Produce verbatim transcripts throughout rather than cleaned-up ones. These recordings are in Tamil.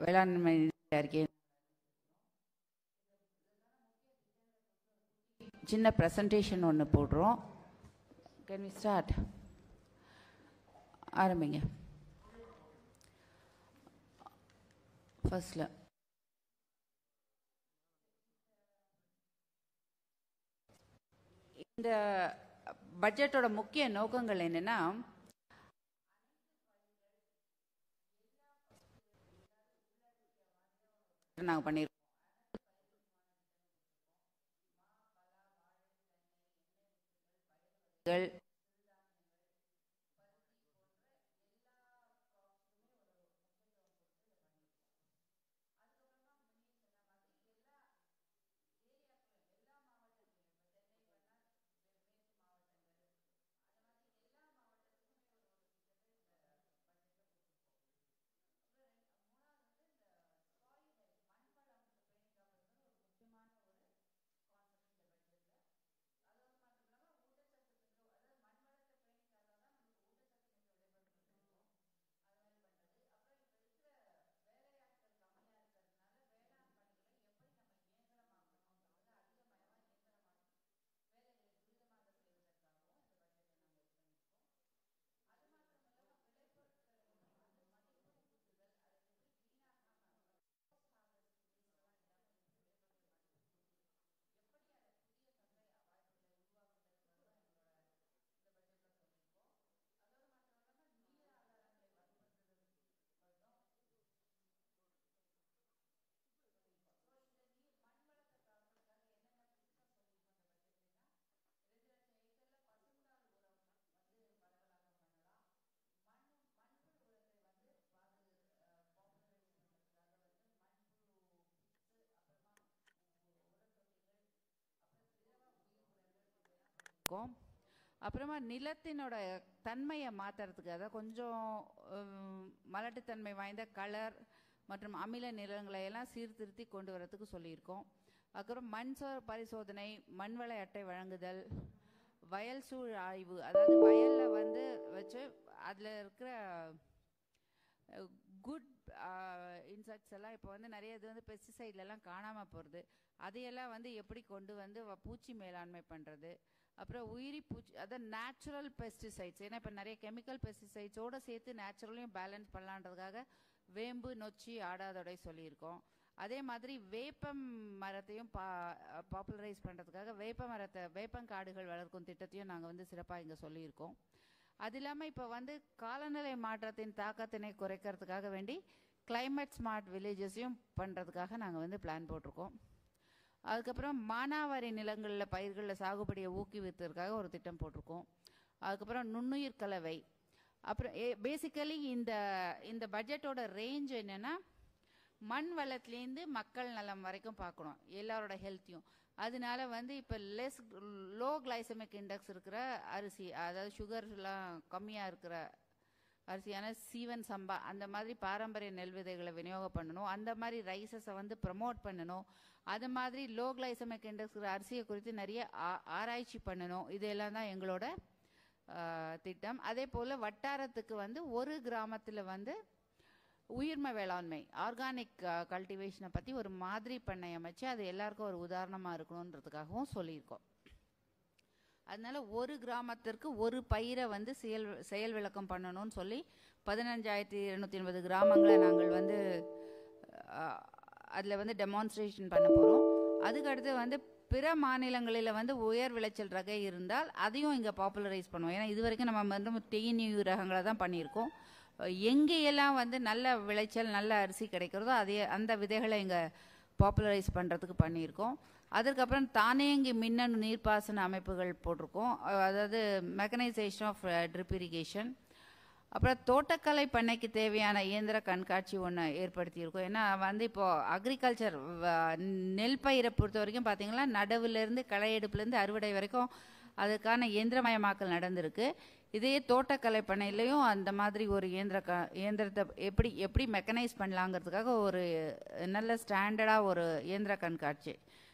வேளாண்மை அறிக்கை சின்ன ப்ரெசன்டேஷன் ஒன்று போடுறோம். Can we start? ஆரம்பிங்க. ஃபர்ஸ்ட்ல இந்த பட்ஜெட்டோட முக்கிய நோக்கங்கள் என்னன்னா, நாங்கள் பண்ணியிருக்கோம். அப்புறமா நிலத்தினோட தன்மையை மாற்றுறதுக்கு, அதாவது கொஞ்சம் மலட்டுத்தன்மை வாய்ந்த கலர் மற்றும் அமில நிலங்களை எல்லாம் சீர்திருத்தி கொண்டு வரதுக்கு சொல்லியிருக்கோம். அப்புறம் மண் பரிசோதனை, மண்வள அட்டை வழங்குதல், வயல் சூழ் ஆய்வு, அதாவது வயலில் வந்து வச்சு அதில் இருக்கிற குட் இன்செக்ட்ஸ் எல்லாம் இப்போ வந்து நிறைய இது வந்து பெஸ்டிசைட்லலாம் காணாமல் போகிறது, அதையெல்லாம் வந்து எப்படி கொண்டு வந்து பூச்சி மேலாண்மை பண்ணுறது. அப்புறம் உயிரி பூச்சி, அதாவது நேச்சுரல் பெஸ்டிசைட்ஸ், ஏன்னா இப்போ நிறைய கெமிக்கல் பெஸ்டிசைட்ஸோடு சேர்த்து நேச்சுரலையும் பேலன்ஸ் பண்ணலான்றதுக்காக வேம்பு, நொச்சி, ஆடாதொடை சொல்லியிருக்கோம். அதே மாதிரி வேப்பம் மரத்தையும் பா பாப்புலரைஸ் பண்ணுறதுக்காக வேப்ப மரத்தை வேப்பங்காடுகள் வளர்க்கும் திட்டத்தையும் நாங்கள் வந்து சிறப்பாக இங்கே சொல்லியிருக்கோம். அது இல்லாமல் இப்போ வந்து காலநிலை மாற்றத்தின் தாக்கத்தினை குறைக்கிறதுக்காக வேண்டி கிளைமேட் ஸ்மார்ட் வில்லேஜஸையும் பண்ணுறதுக்காக நாங்கள் வந்து பிளான் போட்டிருக்கோம். அதுக்கப்புறம் மானாவாரி நிலங்களில் பயிர்களில் சாகுபடியை ஊக்குவித்ததற்காக ஒரு திட்டம் போட்டிருக்கோம். அதுக்கப்புறம் நுண்ணுயிர் கலவை. அப்புறம் பேசிக்கலி இந்த இந்த பட்ஜெட்டோட ரேஞ்ச் என்னென்னா, மண் வளத்துலேருந்து மக்கள் நலம் வரைக்கும் பார்க்கணும், எல்லாரோட ஹெல்த்தையும். அதனால வந்து இப்போ லெஸ் லோ கிளைசமிக் இண்டெக்ஸ் இருக்கிற அரிசி, அதாவது சுகர்லாம் கம்மியாக இருக்கிற அரிசியான சீவன் சம்பா, அந்த மாதிரி பாரம்பரிய நெல் விதைகளை விநியோகம் பண்ணணும். அந்த மாதிரி ரைஸஸை வந்து ப்ரமோட் பண்ணணும். அது மாதிரி லோ கிளைசமிக் இண்டெக்ஸ் அரிசியை குறித்து நிறைய ஆராய்ச்சி பண்ணணும். இதெல்லாம் தான் எங்களோட திட்டம். அதே போல் வட்டாரத்துக்கு வந்து ஒரு கிராமத்தில் வந்து உயிர்ம வேளாண்மை, ஆர்கானிக் கல்டிவேஷனை பற்றி ஒரு மாதிரி பண்ணை அமைச்சு அது எல்லாருக்கும் ஒரு உதாரணமாக இருக்கணுன்றதுக்காகவும் சொல்லியிருக்கோம். அதனால ஒரு கிராமத்திற்கு ஒரு பயிரை வந்து செயல் செயல் விளக்கம் பண்ணணும்னு சொல்லி பதினஞ்சாயிரத்தி இருநூத்தி எண்பது கிராமங்களை நாங்கள் வந்து அதில் வந்து டெமான்ஸ்ட்ரேஷன் பண்ண போகிறோம். அதுக்கடுத்து வந்து பிற மாநிலங்களில் வந்து உயர் விளைச்சல் ரகை இருந்தால் அதையும் இங்கே பாப்புலரைஸ் பண்ணுவோம். ஏன்னா இது வரைக்கும் நம்ம வந்து தேனியூ ரகங்களை தான் பண்ணியிருக்கோம். எங்கேயெல்லாம் வந்து நல்ல விளைச்சல் நல்ல அரிசி கிடைக்கிறதோ அதே அந்த விதைகளை இங்கே பாப்புலரைஸ் பண்ணுறதுக்கு பண்ணியிருக்கோம். அதுக்கப்புறம் தானியங்கி மின்னணு நீர்ப்பாசன அமைப்புகள் போட்டிருக்கோம், அதாவது மெக்கனைசேஷன் ஆஃப் ட்ரிப் இரிகேஷன். அப்புறம் தோட்டக்கலை பண்ணைக்கு தேவையான இயந்திர கண்காட்சி ஒன்று ஏற்படுத்தியிருக்கோம். ஏன்னா வந்து இப்போது அக்ரிகல்ச்சர் நெல் பயிரை பொறுத்த வரைக்கும் பார்த்திங்கன்னா நடவுலேருந்து களை எடுப்புலேருந்து அறுவடை வரைக்கும் அதுக்கான இயந்திரமயமாக்கல் நடந்திருக்கு. இதே தோட்டக்கலை பண்ணையிலையும் அந்த மாதிரி ஒரு இயந்திர க இயந்திரத்தை எப்படி எப்படி மெக்கனைஸ் பண்ணலாங்கிறதுக்காக ஒரு நல்ல ஸ்டாண்டர்டாக ஒரு இயந்திர கண்காட்சி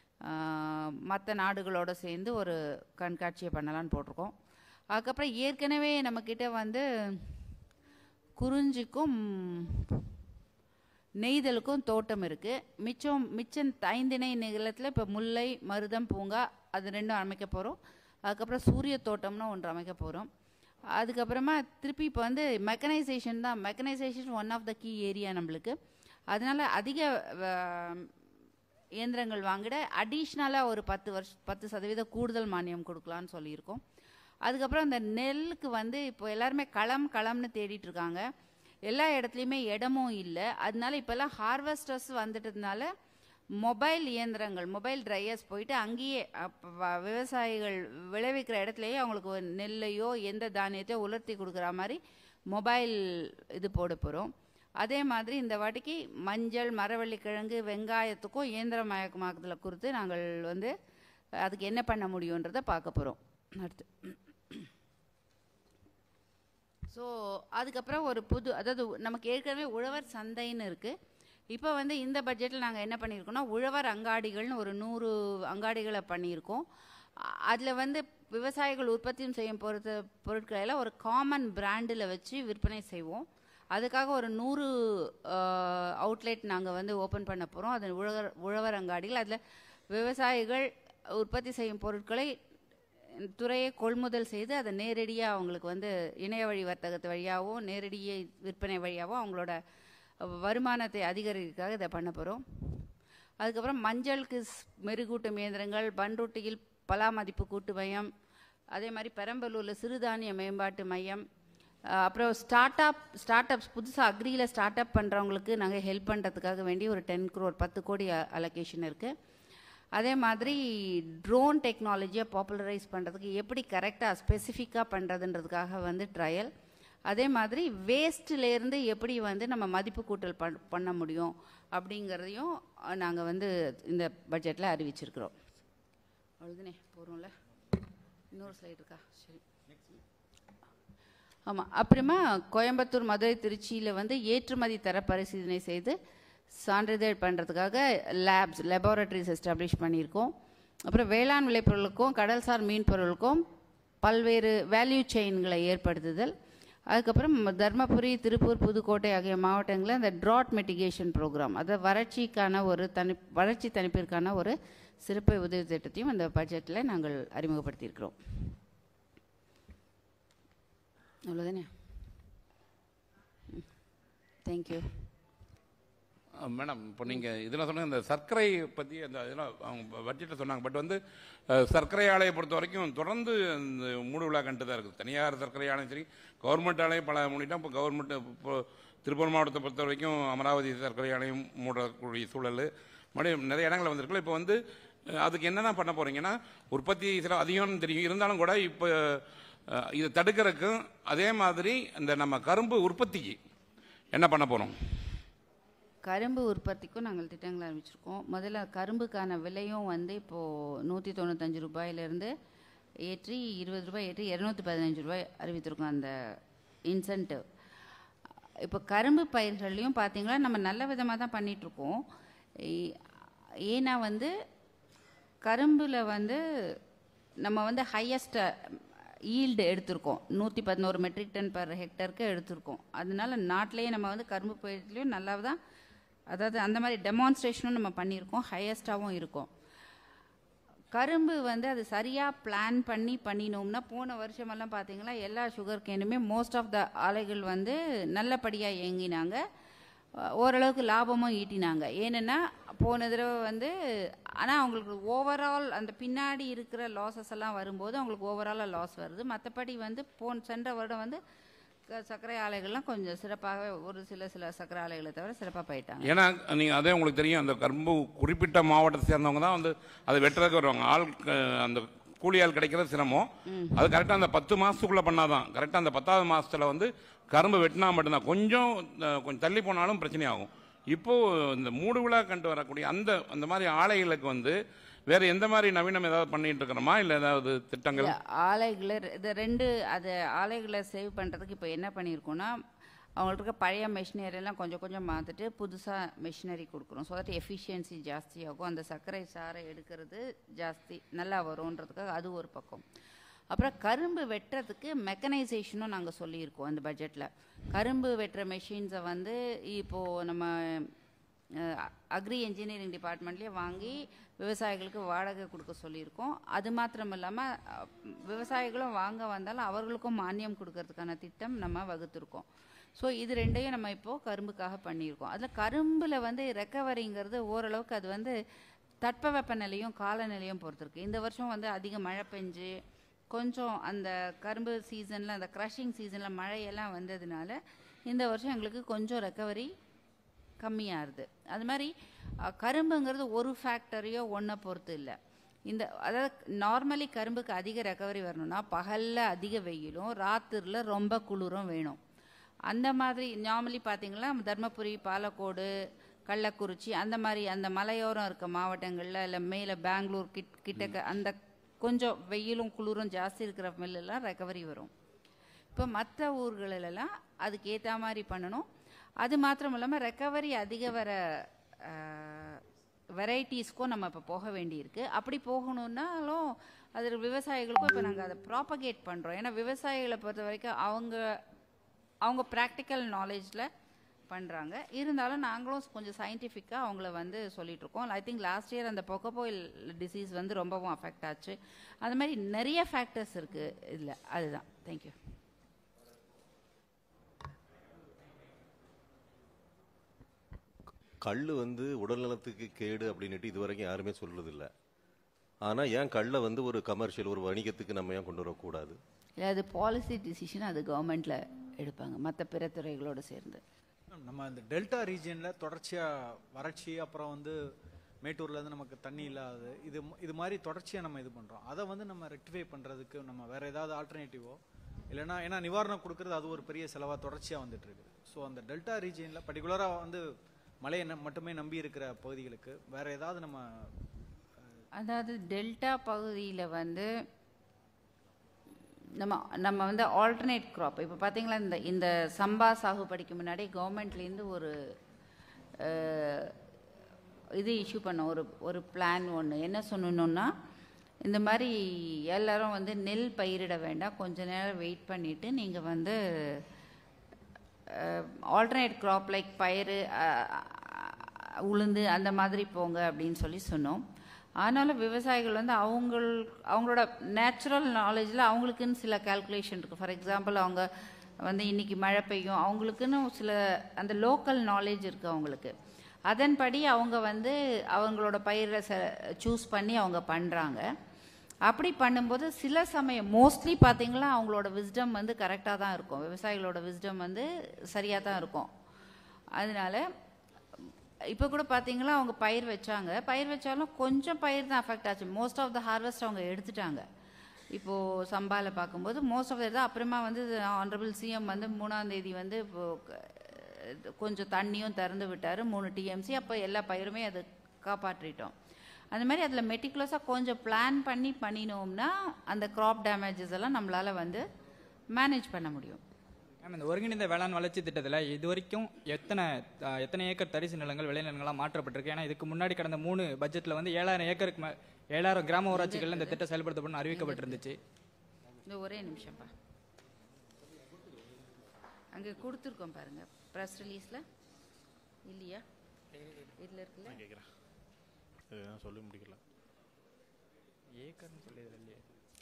மற்ற நாடுகளோடு சேர்ந்து ஒரு கண்காட்சியை பண்ணலான்னு போட்டிருக்கோம். அதுக்கப்புறம் ஏற்கனவே நம்மக்கிட்ட வந்து குறிஞ்சிக்கும் நெய்தலுக்கும் தோட்டம் இருக்குது. மிச்சம் மிச்சம் ஐந்திணை நிலத்தில் இப்போ முல்லை, மருதம், பூங்கா அது ரெண்டும் அமைக்க போகிறோம். அதுக்கப்புறம் சூரிய தோட்டம்னு ஒன்று அமைக்க போகிறோம். அதுக்கப்புறமா திருப்பி இப்போ வந்து மெக்கனைசேஷன் தான். Mechanisation one of the key area நம்மளுக்கு. அதனால் அதிக இயந்திரங்கள் வாங்கிட அடிஷ்னலாக ஒரு பத்து வருஷ பத்து சதவீத கூடுதல் மானியம் கொடுக்கலான்னு சொல்லியிருக்கோம். அதுக்கப்புறம் இந்த நெல்லுக்கு வந்து இப்போ எல்லாருமே களம் களம்னு தேடிட்டு இருக்காங்க. எல்லா இடத்துலையுமே இடமும் இல்லை. அதனால இப்போல்லாம் ஹார்வெஸ்டர்ஸ் வந்துட்டதுனால மொபைல் இயந்திரங்கள், மொபைல் ட்ரையர்ஸ் போயிட்டு அங்கேயே விவசாயிகள் விளைவிக்கிற இடத்துலையே அவங்களுக்கு நெல்லையோ எந்த தானியத்தையோ உலர்த்தி கொடுக்குற மாதிரி மொபைல் இது போட போகிறோம். அதே மாதிரி இந்த வாட்டிக்கு மஞ்சள், மரவள்ளிக்கிழங்கு, வெங்காயத்துக்கும் இயந்திரமயமாக்குதல் குறித்து நாங்கள் வந்து அதுக்கு என்ன பண்ண முடியுன்றதை பார்க்க போகிறோம். அடுத்து ஸோ அதுக்கப்புறம் ஒரு புது, அதாவது நமக்கு ஏற்கனவே உழவர் சந்தைன்னு இருக்குது. இப்போ வந்து இந்த பட்ஜெட்டில் நாங்கள் என்ன பண்ணியிருக்கோம்னா உழவர் அங்காடிகள்னு ஒரு நூறு அங்காடிகளை பண்ணியிருக்கோம். அதில் வந்து விவசாயிகள் உற்பத்தியும் செய்யும் பொறுத்த பொருட்களெல்லாம் ஒரு காமன் பிராண்டில் வச்சு விற்பனை செய்வோம். அதுக்காக ஒரு நூறு அவுட்லெட் நாங்கள் வந்து ஓப்பன் பண்ண போகிறோம். அது உழவர் உழவர் அங்காடிகள். அதில் விவசாயிகள் உற்பத்தி செய்யும் பொருட்களை துறையை கொள்முதல் செய்து அதை நேரடியாக அவங்களுக்கு வந்து இணைய வழி வர்த்தகத்து வழியாகவும் நேரடியே விற்பனை வழியாகவும் அவங்களோட வருமானத்தை அதிகரிக்கிறதுக்காக இதை பண்ண போகிறோம். அதுக்கப்புறம் மஞ்சளுக்கு மெருகூட்டும் இயந்திரங்கள், பண்ருட்டியில் பலா மதிப்பு கூட்டு மையம், அதே மாதிரி பெரம்பலூரில் சிறுதானிய மேம்பாட்டு மையம், அப்புறம் ஸ்டார்ட் அப் ஸ்டார்ட் அப்ஸ் புதுசாக அக்ரியில் ஸ்டார்ட் அப் பண்ணுறவங்களுக்கு நாங்கள் ஹெல்ப் பண்ணுறதுக்காக வேண்டி ஒரு டென் க்ரோர் பத்து கோடி அலோகேஷன் இருக்குது. அதே மாதிரி ட்ரோன் டெக்னாலஜியை பாப்புலரைஸ் பண்ணுறதுக்கு எப்படி கரெக்டாக ஸ்பெசிஃபிக்காக பண்ணுறதுன்றதுக்காக வந்து ட்ரையல். அதே மாதிரி வேஸ்ட்லேருந்து எப்படி வந்து நம்ம மதிப்பு கூட்டல் பண் பண்ண முடியும் அப்படிங்கிறதையும் நாங்கள் வந்து இந்த பட்ஜெட்டில் அறிவிச்சிருக்கிறோம். அவ்வளோதானே, போகிறோம்ல. இன்னொரு ஸ்லைடு இருக்கா? சரி. ஆமாம். அப்புறமா கோயம்புத்தூர், மதுரை, திருச்சியில் வந்து ஏற்றுமதி தர பரிசீலனை செய்து சான்றிதழ் பண்ணுறதுக்காக லேப்ஸ் லெபார்டரிஸ் எஸ்டாப்ளிஷ் பண்ணியிருக்கோம். அப்புறம் வேளாண் விளைபொருளுக்கும் கடல்சார் மீன் பொருளுக்கும் பல்வேறு வேல்யூ செயின்களை ஏற்படுத்துதல். அதுக்கப்புறம் தர்மபுரி, திருப்பூர், புதுக்கோட்டை ஆகிய மாவட்டங்களில் இந்த ட்ராட் மிட்டிகேஷன் ப்ரோக்ராம், அதாவது வறட்சிக்கான ஒரு தனி வறட்சி தணிப்பிற்கான ஒரு சிறப்பு உதவி திட்டத்தையும் அந்த பட்ஜெட்டில் நாங்கள் அறிமுகப்படுத்தியிருக்கிறோம். அவ்வளோதானே. Thank you madam. இப்போ நீங்கள் இதெல்லாம் சொன்னால் இந்த சர்க்கரை பற்றி அந்த இதெல்லாம் அவங்க பட்ஜெட்டில் சொன்னாங்க. பட் வந்து சர்க்கரை ஆலையை பொறுத்த வரைக்கும் தொடர்ந்து இந்த மூடு விழா கண்டு தான் இருக்குது. தனியார் சர்க்கரை ஆலையும் சரி, கவர்மெண்ட் ஆலையும் பல மூடிட்டா. இப்போ கவர்மெண்ட் இப்போ திருப்பூர் மாவட்டத்தை பொறுத்த வரைக்கும் அமராவதி சர்க்கரை ஆலையும் மூடக்கூடிய சூழல் மறுபடியும் நிறைய இடங்களில் வந்திருக்குல்ல. இப்போ வந்து அதுக்கு என்னென்ன பண்ண போகிறீங்கன்னா, உற்பத்தி சில அதிகம்னு தெரியும், இருந்தாலும் கூட இப்போ இதை தடுக்கிறதுக்கும் அதே மாதிரி இந்த நம்ம கரும்பு உற்பத்திக்கு என்ன பண்ண போகிறோம்? கரும்பு உற்பத்திக்கும் நாங்கள் திட்டங்கள் அறிவிச்சிருக்கோம். முதல்ல கரும்புக்கான விலையும் வந்து இப்போது நூற்றி தொண்ணூத்தஞ்சு ரூபாயிலிருந்து ஏற்றி இருபது ரூபாய் ஏற்றி இரநூத்தி பதினஞ்சு ரூபாய் அறிவித்திருக்கோம் அந்த இன்சென்டிவ். இப்போ கரும்பு பயிர்கள்லையும் பார்த்தீங்கன்னா நம்ம நல்ல விதமாக தான் பண்ணிகிட்ருக்கோம். ஏன்னா வந்து கரும்பில் வந்து நம்ம வந்து ஹையஸ்ட் ஈல்டு எடுத்திருக்கோம். நூற்றி பதினோரு மெட்ரிக் டன் பர் ஹெக்டருக்கு எடுத்திருக்கோம். அதனால நாட்டிலேயே நம்ம வந்து கரும்பு பயிர்லையும் நல்லா தான், அதாவது அந்த மாதிரி டெமான்ஸ்ட்ரேஷனும் நம்ம பண்ணியிருக்கோம், ஹையஸ்டாகவும் இருக்கும். கரும்பு வந்து அது சரியாக பிளான் பண்ணி பண்ணினோம்னா போன வருஷமெல்லாம் பார்த்தீங்கன்னா எல்லா சுகர் கேனுமே மோஸ்ட் ஆஃப் த ஆலைகள் வந்து நல்லபடியாக இயங்கினாங்க, ஓரளவுக்கு லாபமும் ஈட்டினாங்க. ஏன்னா போன தடவை வந்து ஆனால் அவங்களுக்கு ஓவரால் அந்த பின்னாடி இருக்கிற லாஸஸ் எல்லாம் வரும்போது அவங்களுக்கு ஓவராலாக லாஸ் வருது. மற்றபடி வந்து போன சென்ற வருடம் வந்து சர்க்கரை ஆலைகள்லாம் கொஞ்சம் சிறப்பாக, ஒரு சில சில சர்க்கரை ஆலைகளை தவிர சிறப்பாக போயிட்டாங்க. ஏன்னா நீங்கள் அதே உங்களுக்கு தெரியும், அந்த கரும்பு குறிப்பிட்ட மாவட்டத்தை சேர்ந்தவங்க தான் வந்து அதை வெட்டுறதுக்கு வருவாங்க. ஆள் அந்த கூலியால் கிடைக்கிறது சிரமம். அது கரெக்டாக அந்த பத்து மாதத்துக்குள்ளே பண்ணாதான், கரெக்டாக அந்த பத்தாவது மாதத்தில் வந்து கரும்பு வெட்டினா மட்டும்தான். கொஞ்சம் கொஞ்சம் தள்ளி போனாலும் பிரச்சனையாகும். இப்போது இந்த மூடு விழா கண்டு வரக்கூடிய அந்த அந்த மாதிரி ஆலைகளுக்கு வந்து வேறு எந்த மாதிரி நவீனம் ஏதாவது பண்ணிட்டு இருக்கிறோமா, இல்லை ஏதாவது திட்டங்கள்? ஆலைகளை இது ரெண்டு அது ஆலைகளை சேவ் பண்ணுறதுக்கு இப்போ என்ன பண்ணியிருக்கோன்னா, அவங்கள்ட்ட இருக்க பழைய மெஷினரியெல்லாம் கொஞ்சம் கொஞ்சம் மாற்றிட்டு புதுசாக மெஷினரி கொடுக்குறோம். ஸோ தட் எஃபிஷியன்சி ஜாஸ்தியாகும், அந்த சர்க்கரை சாரை எடுக்கிறது ஜாஸ்தி நல்லா வரும்ன்றதுக்காக அது ஒரு பக்கம். அப்புறம் கரும்பு வெட்டுறதுக்கு மெக்கனைசேஷனும் நாங்கள் சொல்லியிருக்கோம் அந்த பட்ஜெட்டில். கரும்பு வெட்டுற மெஷின்ஸை வந்து இப்போது நம்ம அக்ரி இன்ஜினியரிங் டிபார்ட்மெண்ட்லேயே வாங்கி விவசாயிகளுக்கு வாடகை கொடுக்க சொல்லியிருக்கோம். அது மாத்திரம் இல்லாமல் விவசாயிகளும் வாங்க வந்தாலும் அவர்களுக்கும் மானியம் கொடுக்கறதுக்கான திட்டம் நம்ம வகுத்துருக்கோம். ஸோ இது ரெண்டையும் நம்ம இப்போது கரும்புக்காக பண்ணியிருக்கோம். அதில் கரும்பில் வந்து ரெக்கவரிங்கிறது ஓரளவுக்கு அது வந்து தட்பவெப்பநிலையும் காலநிலையும் பொறுத்திருக்கு. இந்த வருஷம் வந்து அதிக மழை பெஞ்சு கொஞ்சம் அந்த கரும்பு சீசனில் அந்த க்ரஷிங் சீசனில் மழையெல்லாம் வந்ததுனால இந்த வருஷம் எங்களுக்கு கொஞ்சம் ரெக்கவரி கம்மியாகுது. அது மாதிரி கரும்புங்கிறது ஒரு ஃபேக்டரியோ ஒன்றை பொறுத்து இல்லை. இந்த அதாவது நார்மலி கரும்புக்கு அதிக ரெக்கவரி வரணும்னா பகலில் அதிக வெயிலும் ராத்திரியில் ரொம்ப குளிரும் வேணும். அந்த மாதிரி நார்மலி பார்த்தீங்கன்னா தர்மபுரி, பாலக்கோடு, கள்ளக்குறிச்சி அந்த மாதிரி அந்த மலையோரம் இருக்க மாவட்டங்களில் இல்லை மேலே பெங்களூர் கிட் கிட்டக்க அந்த கொஞ்சம் வெயிலும் குளிரும் ஜாஸ்தி இருக்கிற மில்லெல்லாம் ரெக்கவரி வரும். இப்போ மற்ற ஊர்களிலெல்லாம் அதுக்கு ஏற்ற மாதிரி பண்ணணும். அது மாத்திரம் இல்லாமல் ரெக்கவரி அதிக வர வெரைட்டிஸ்க்கும் நம்ம இப்போ போக வேண்டியிருக்கு. அப்படி போகணுன்னாலும் அது விவசாயிகளுக்கும் இப்போ நாங்கள் அதை ப்ராப்பகேட் பண்ணுறோம். ஏன்னா விவசாயிகளை பொறுத்த வரைக்கும் அவங்க அவங்க ப்ராக்டிக்கல் நாலேஜில் பண்ணுறாங்க. இருந்தாலும் நாங்களும் கொஞ்சம் சயின்டிஃபிக்காக அவங்கள வந்து சொல்லிகிட்ருக்கோம். ஐ திங்க் லாஸ்ட் இயர் அந்த பொக்கோபோயில் டிசீஸ் வந்து ரொம்பவும் அஃபெக்ட் ஆச்சு. அது மாதிரி நிறைய ஃபேக்டர்ஸ் இருக்குது இதில். அதுதான். தேங்க்யூ. கல் வந்து உடல்நலத்துக்கு கேடு அப்படின்ட்டு இது வரைக்கும் யாருமே சொல்றதில்லை. ஆனால் ஏன் கல்லை வந்து ஒரு கமர்ஷியல் ஒரு வணிகத்துக்கு நம்ம ஏன் கொண்டு வரக்கூடாது? இல்லை, அது பாலிசி டிசிஷன், அது கவர்மெண்ட்டில் எடுப்பாங்க மற்ற பிற துறைகளோடு சேர்ந்து. நம்ம இந்த டெல்டா ரீஜியனில் தொடர்ச்சியாக வறட்சி, அப்புறம் வந்து மேட்டூர்லேருந்து நமக்கு தண்ணி இல்லாது, இது இது மாதிரி தொடர்ச்சியாக நம்ம இது பண்ணுறோம். அதை வந்து நம்ம ரெக்டிஃபை பண்ணுறதுக்கு நம்ம வேறு ஏதாவது ஆல்டர்னேட்டிவோ இல்லைனா, ஏன்னா நிவாரணம் கொடுக்குறது அது ஒரு பெரிய செலவாக தொடர்ச்சியாக வந்துட்டு இருக்குது. ஸோ அந்த டெல்டா ரீஜியனில் பர்டிகுலராக வந்து மழையை மட்டுமே நம்பி இருக்கிற பகுதிகளுக்கு வேறு ஏதாவது நம்ம, அதாவது டெல்டா பகுதியில் வந்து நம்ம நம்ம வந்து ஆல்டர்னேட் க்ராப் இப்போ பார்த்தீங்களா, இந்த இந்த சம்பா சாகுபடிக்கு முன்னாடி கவர்மெண்ட்லேருந்து ஒரு இது இஷ்யூ பண்ணோம், ஒரு ஒரு பிளான் ஒன்று. என்ன சொல்லணுன்னா, இந்த மாதிரி எல்லாரும் வந்து நெல் பயிரிட வேண்டாம், கொஞ்ச நேரம் வெயிட் பண்ணிவிட்டு நீங்கள் வந்து ஆல்டர்னேட் க்ராப் லைக் பயிறு, உளுந்து அந்த மாதிரி போங்க அப்படின்னு சொல்லி சொன்னோம். ஆனாலும் விவசாயிகள் வந்து அவங்கள் அவங்களோட நேச்சுரல் நாலேஜில் அவங்களுக்குன்னு சில கால்குலேஷன் இருக்குது. ஃபார் எக்ஸாம்பிள், அவங்க வந்து இன்றைக்கி மழை பெய்யும், அவங்களுக்குன்னு சில அந்த லோக்கல் நாலேஜ் இருக்குது அவங்களுக்கு. அதன்படி அவங்க வந்து அவங்களோட பயிரை ச சூஸ் பண்ணி அவங்க பண்ணுறாங்க. அப்படி பண்ணும்போது சில சமயம் மோஸ்ட்லி பார்த்திங்களா அவங்களோட விஸ்டம் வந்து கரெக்டாக தான் இருக்கும், விவசாயிகளோட விஸ்டம் வந்து சரியாக தான் இருக்கும். அதனால இப்போ கூட பார்த்தீங்களா அவங்க பயிர் வச்சாங்க, பயிர் வச்சாலும் கொஞ்சம் பயிர் தான் அஃபெக்ட் ஆச்சு. மோஸ்ட் ஆஃப் த ஹார்வெஸ்ட் அவங்க எடுத்துட்டாங்க. இப்போது சம்பாவில் பார்க்கும்போது மோஸ்ட் ஆஃப் த தான். அப்புறமா வந்து ஆனரபிள் சிஎம் வந்து மூணாம் தேதி வந்து கொஞ்சம் தண்ணியும் திறந்து விட்டார், மூணு டிஎம்சி. அப்போ எல்லா பயிருமே அது காப்பாற்றிட்டோம். அந்த மாதிரி அதில் மெட்டிகுலஸாக கொஞ்சம் பிளான் பண்ணி பண்ணினோம்னா அந்த க்ராப் டேமேஜஸ் எல்லாம் நம்மளால் வந்து மேனேஜ் பண்ண முடியும். மேம், இந்த ஒருங்கிணைந்த வேளாண் வளர்ச்சி திட்டத்தில் இது வரைக்கும் எத்தனை எத்தனை ஏக்கர் தரிசு நிலங்கள் விளைநிலங்களாக மாற்றப்பட்டிருக்கு? ஏன்னா இதுக்கு முன்னாடி கடந்த மூணு பட்ஜெட்டில் வந்து ஏழாயிரம் ஏக்கருக்கு ஏழாயிரம் கிராம ஊராட்சிகள் இந்த திட்டம் செயல்படுத்தப்படும் அறிவிக்கப்பட்டிருந்துச்சு. இந்த ஒரே நிமிஷம்ப்பா, அங்கே கொடுத்துருக்கோம் பாருங்க ப்ரெஸ் ரிலீஸில் இல்லையா? இதில் இருக்குல்ல, சொல்லி முடிக்கல. ஏக்கர்னு சொல்லி இல்லையே,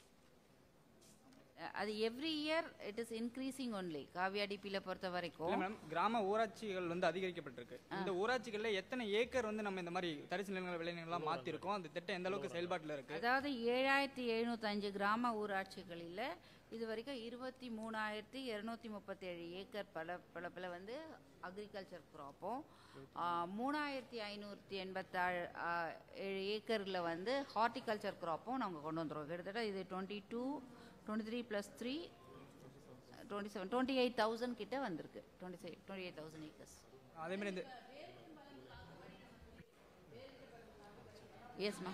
அது every year it is increasing only. காவியாடிபியில பொறுத்த வரைக்கும் மேம் கிராம ஊராட்சிகள் வந்து அதிகரிக்கப்பட்டிருக்கு. இந்த ஊராட்சிகளில் எத்தனை ஏக்கர் வந்து நம்ம இந்த மாதிரி தரிசு நிலங்கள் விளைநிலங்களாக மாற்றிருக்கோம்? அந்த திட்டம் எந்த அளவுக்கு செயல்பாட்டில் இருக்கு? அதாவது ஏழாயிரத்தி எழுநூத்தி அஞ்சு கிராம ஊராட்சிகளில் இது வரைக்கும் இருபத்தி மூணாயிரத்தி இருநூத்தி முப்பத்தி ஏழு ஏக்கர் பல பளப்பில் வந்து அக்ரிகல்ச்சர் க்ராப்பும், மூணாயிரத்தி ஐநூற்றி எண்பத்தாறு ஏழு ஏக்கரில் வந்து ஹார்டிகல்ச்சர் க்ராப்பும் நாங்கள் கொண்டு வந்துடுவோம். கிட்டத்தட்ட இது twenty two twenty three plus three twenty seven twenty eight thousand கிட்ட வந்திருக்கு. Twenty twenty eight thousand acres. அதேமாதிரி இந்த எஸ்மா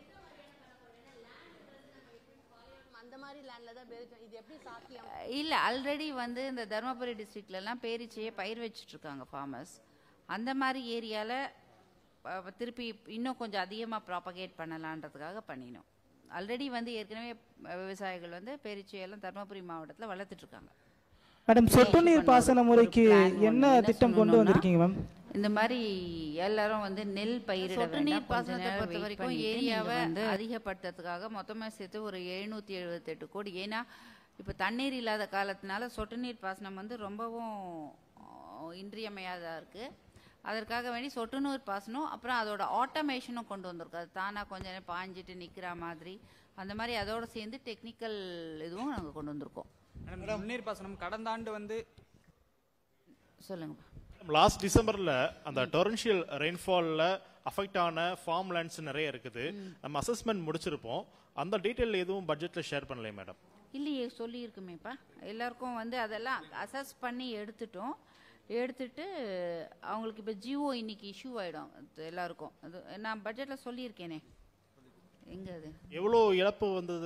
இல்லை, ஆல்ரெடி வந்து இந்த தருமபுரி டிஸ்ட்ரிக்ட்லலாம் பேரிச்சையே பயிர் வச்சுட்டு இருக்காங்க ஃபார்மர்ஸ். அந்த மாதிரி ஏரியாவில் திருப்பி இன்னும் கொஞ்சம் அதிகமாக ப்ராப்பகேட் பண்ணலான்றதுக்காக பண்ணினோம். ஆல்ரெடி வந்து ஏற்கனவே விவசாயிகள் வந்து பேரிச்சையெல்லாம் தருமபுரி மாவட்டத்தில் வளர்த்துட்டு இருக்காங்க. மேடம், சொட்டு நீர் பாசன முறைக்கு என்ன திட்டம் கொண்டு வந்திருக்கீங்க மேம்? இந்த மாதிரி எல்லாரும் வந்து நெல் பயிரிட சொட்டு வேண்டாம். நீர் கொஞ்ச பாசனத்தை நேரம் பொறுத்த wait வரைக்கும் பண்ணிட்டு ஏரியாவை நீங்க வந்து அதிகப்படுத்துறதுக்காக மொத்தமா சேர்த்து ஒரு எழுநூத்தி எழுபத்தெட்டு கோடி. ஏன்னா இப்ப தண்ணீர் இல்லாத காலத்தினால சொட்டு நீர் பாசனம் வந்து ரொம்பவும் அஹ், இன்றியமையாததா இருக்கு. அதற்காக வேண்டி சொட்டு நீர் பாசனம் அப்புறம் அதோட ஆட்டோமேஷனும் கொண்டு வந்திருக்கு. அது தானா கொஞ்ச நேரம் பாஞ்சிட்டு நிக்கிற மாதிரி அந்த மாதிரி அதோட சேர்ந்து டெக்னிக்கல் இதுவும் நாங்க கொண்டு வந்திருக்கோம். மேடம் நீர் பாசனம் கடந்த ஆண்டு வந்து சொல்லுங்கப்பா. லாஸ்ட் டிசம்பர்ல அந்த டொரன்ஷியல் ரெயின்ஃபால்ல அஃபெக்ட் ஆன ஃபார்ம் லேண்ட்ஸ் நிறைய இருக்குது. நம்ம அசஸ்மெண்ட் முடிச்சிருப்போம். அந்த டீடைல் எதுவும் பட்ஜெட்ல ஷேர் பண்ணலையே மேடம்? இல்லையே, சொல்லியிருக்குமேப்பா. எல்லாருக்கும் வந்து அதெல்லாம் அசஸ் பண்ணி எடுத்துட்டோம். எடுத்துட்டு அவங்களுக்கு இப்போ ஜிஓ இன்னைக்கு இஷ்யூ ஆகிடும் எல்லாருக்கும். அது நான் பட்ஜெட்டில் சொல்லியிருக்கேனே. எங்க அது? எவ்வளோ இழப்பு வந்தது?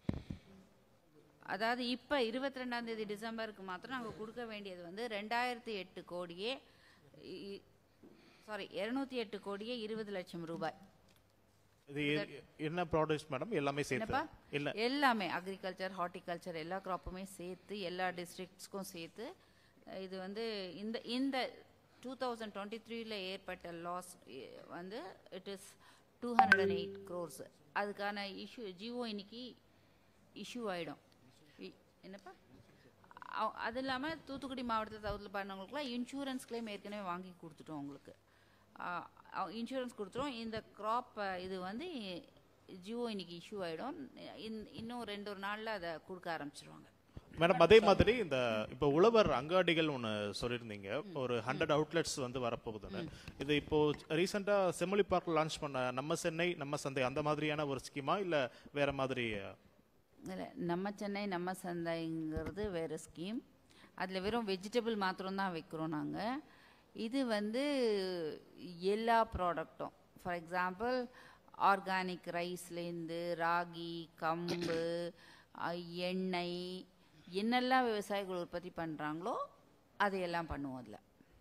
அதாவது இப்போ இருபத்தி ரெண்டாம் தேதி டிசம்பருக்கு மாத்திரம் நாங்கள் கொடுக்க வேண்டியது வந்து ரெண்டாயிரத்தி எட்டு கோடியே சாரி இருநூத்தி எட்டு கோடியே இருபது லட்சம் ரூபாய். இது எ- என்ன ப்ராடக்ட்ஸ் மேடம்? எல்லாமே சேர்த்து என்னப்பா? இல்ல எல்லாமே அக்ரிகல்ச்சர், ஹார்டிகல்ச்சர் எல்லா கிராப்புமே சேர்த்து எல்லா டிஸ்ட்ரிக்ட்ஸ்க்கும் சேர்த்து இது வந்து இந்த இந்த டூ தௌசண்ட் டுவெண்ட்டி த்ரீல ஏற்பட்ட லாஸ் வந்து it is two hundred and eight crores. அதுக்கான இஷ்யூ ஜிஓ இன்னைக்கு இஷ்யூ ஆகிடும். என்னப்பா? அ- அது இல்லாமல் தூத்துக்குடி மாவட்டத்தை தவிர்த்து பண்ணவங்களுக்குலாம் இன்சூரன்ஸ் கிளைம் ஏற்கனவே வாங்கி கொடுத்துட்டோம். உங்களுக்கு இன்சூரன்ஸ் கொடுத்துரும். இந்த கிராப் இது வந்து ஜிஓ இன்னைக்கு இஷ்யூ ஆகிடும். இன்னும் ரெண்டு ஒரு நாளில் அதை கொடுக்க ஆரம்பிச்சிருவாங்க. மேடம் அதே மாதிரி இந்த இப்போ உழவர் அங்காடிகள் ஒன்று சொல்லியிருந்தீங்க, ஒரு ஹண்ட்ரட் அவுட்லெட்ஸ் வந்து வரப்போகுதுன்னு. இது இப்போ ரீசெண்டா செம்மொழி பார்க் லான்ச் பண்ண நம்ம சென்னை நம்ம சந்தை அந்த மாதிரியான ஒரு ஸ்கீமா இல்ல வேற மாதிரி? இல்லை, நம்ம சென்னை நம்ம சந்தைங்கிறது வேறு ஸ்கீம். அதில் வெறும் வெஜிடபிள் மாத்திரம்தான் வைக்கிறோம் நாங்கள். இது வந்து எல்லா ப்ராடக்டும், ஃபார் எக்ஸாம்பிள் ஆர்கானிக் ரைஸ்லேருந்து ராகி, கம்பு, அஹ், எண்ணெய், என்னெல்லாம் விவசாயிகள் உற்பத்தி பண்ணுறாங்களோ அதையெல்லாம் பண்ணுவோம். அதில்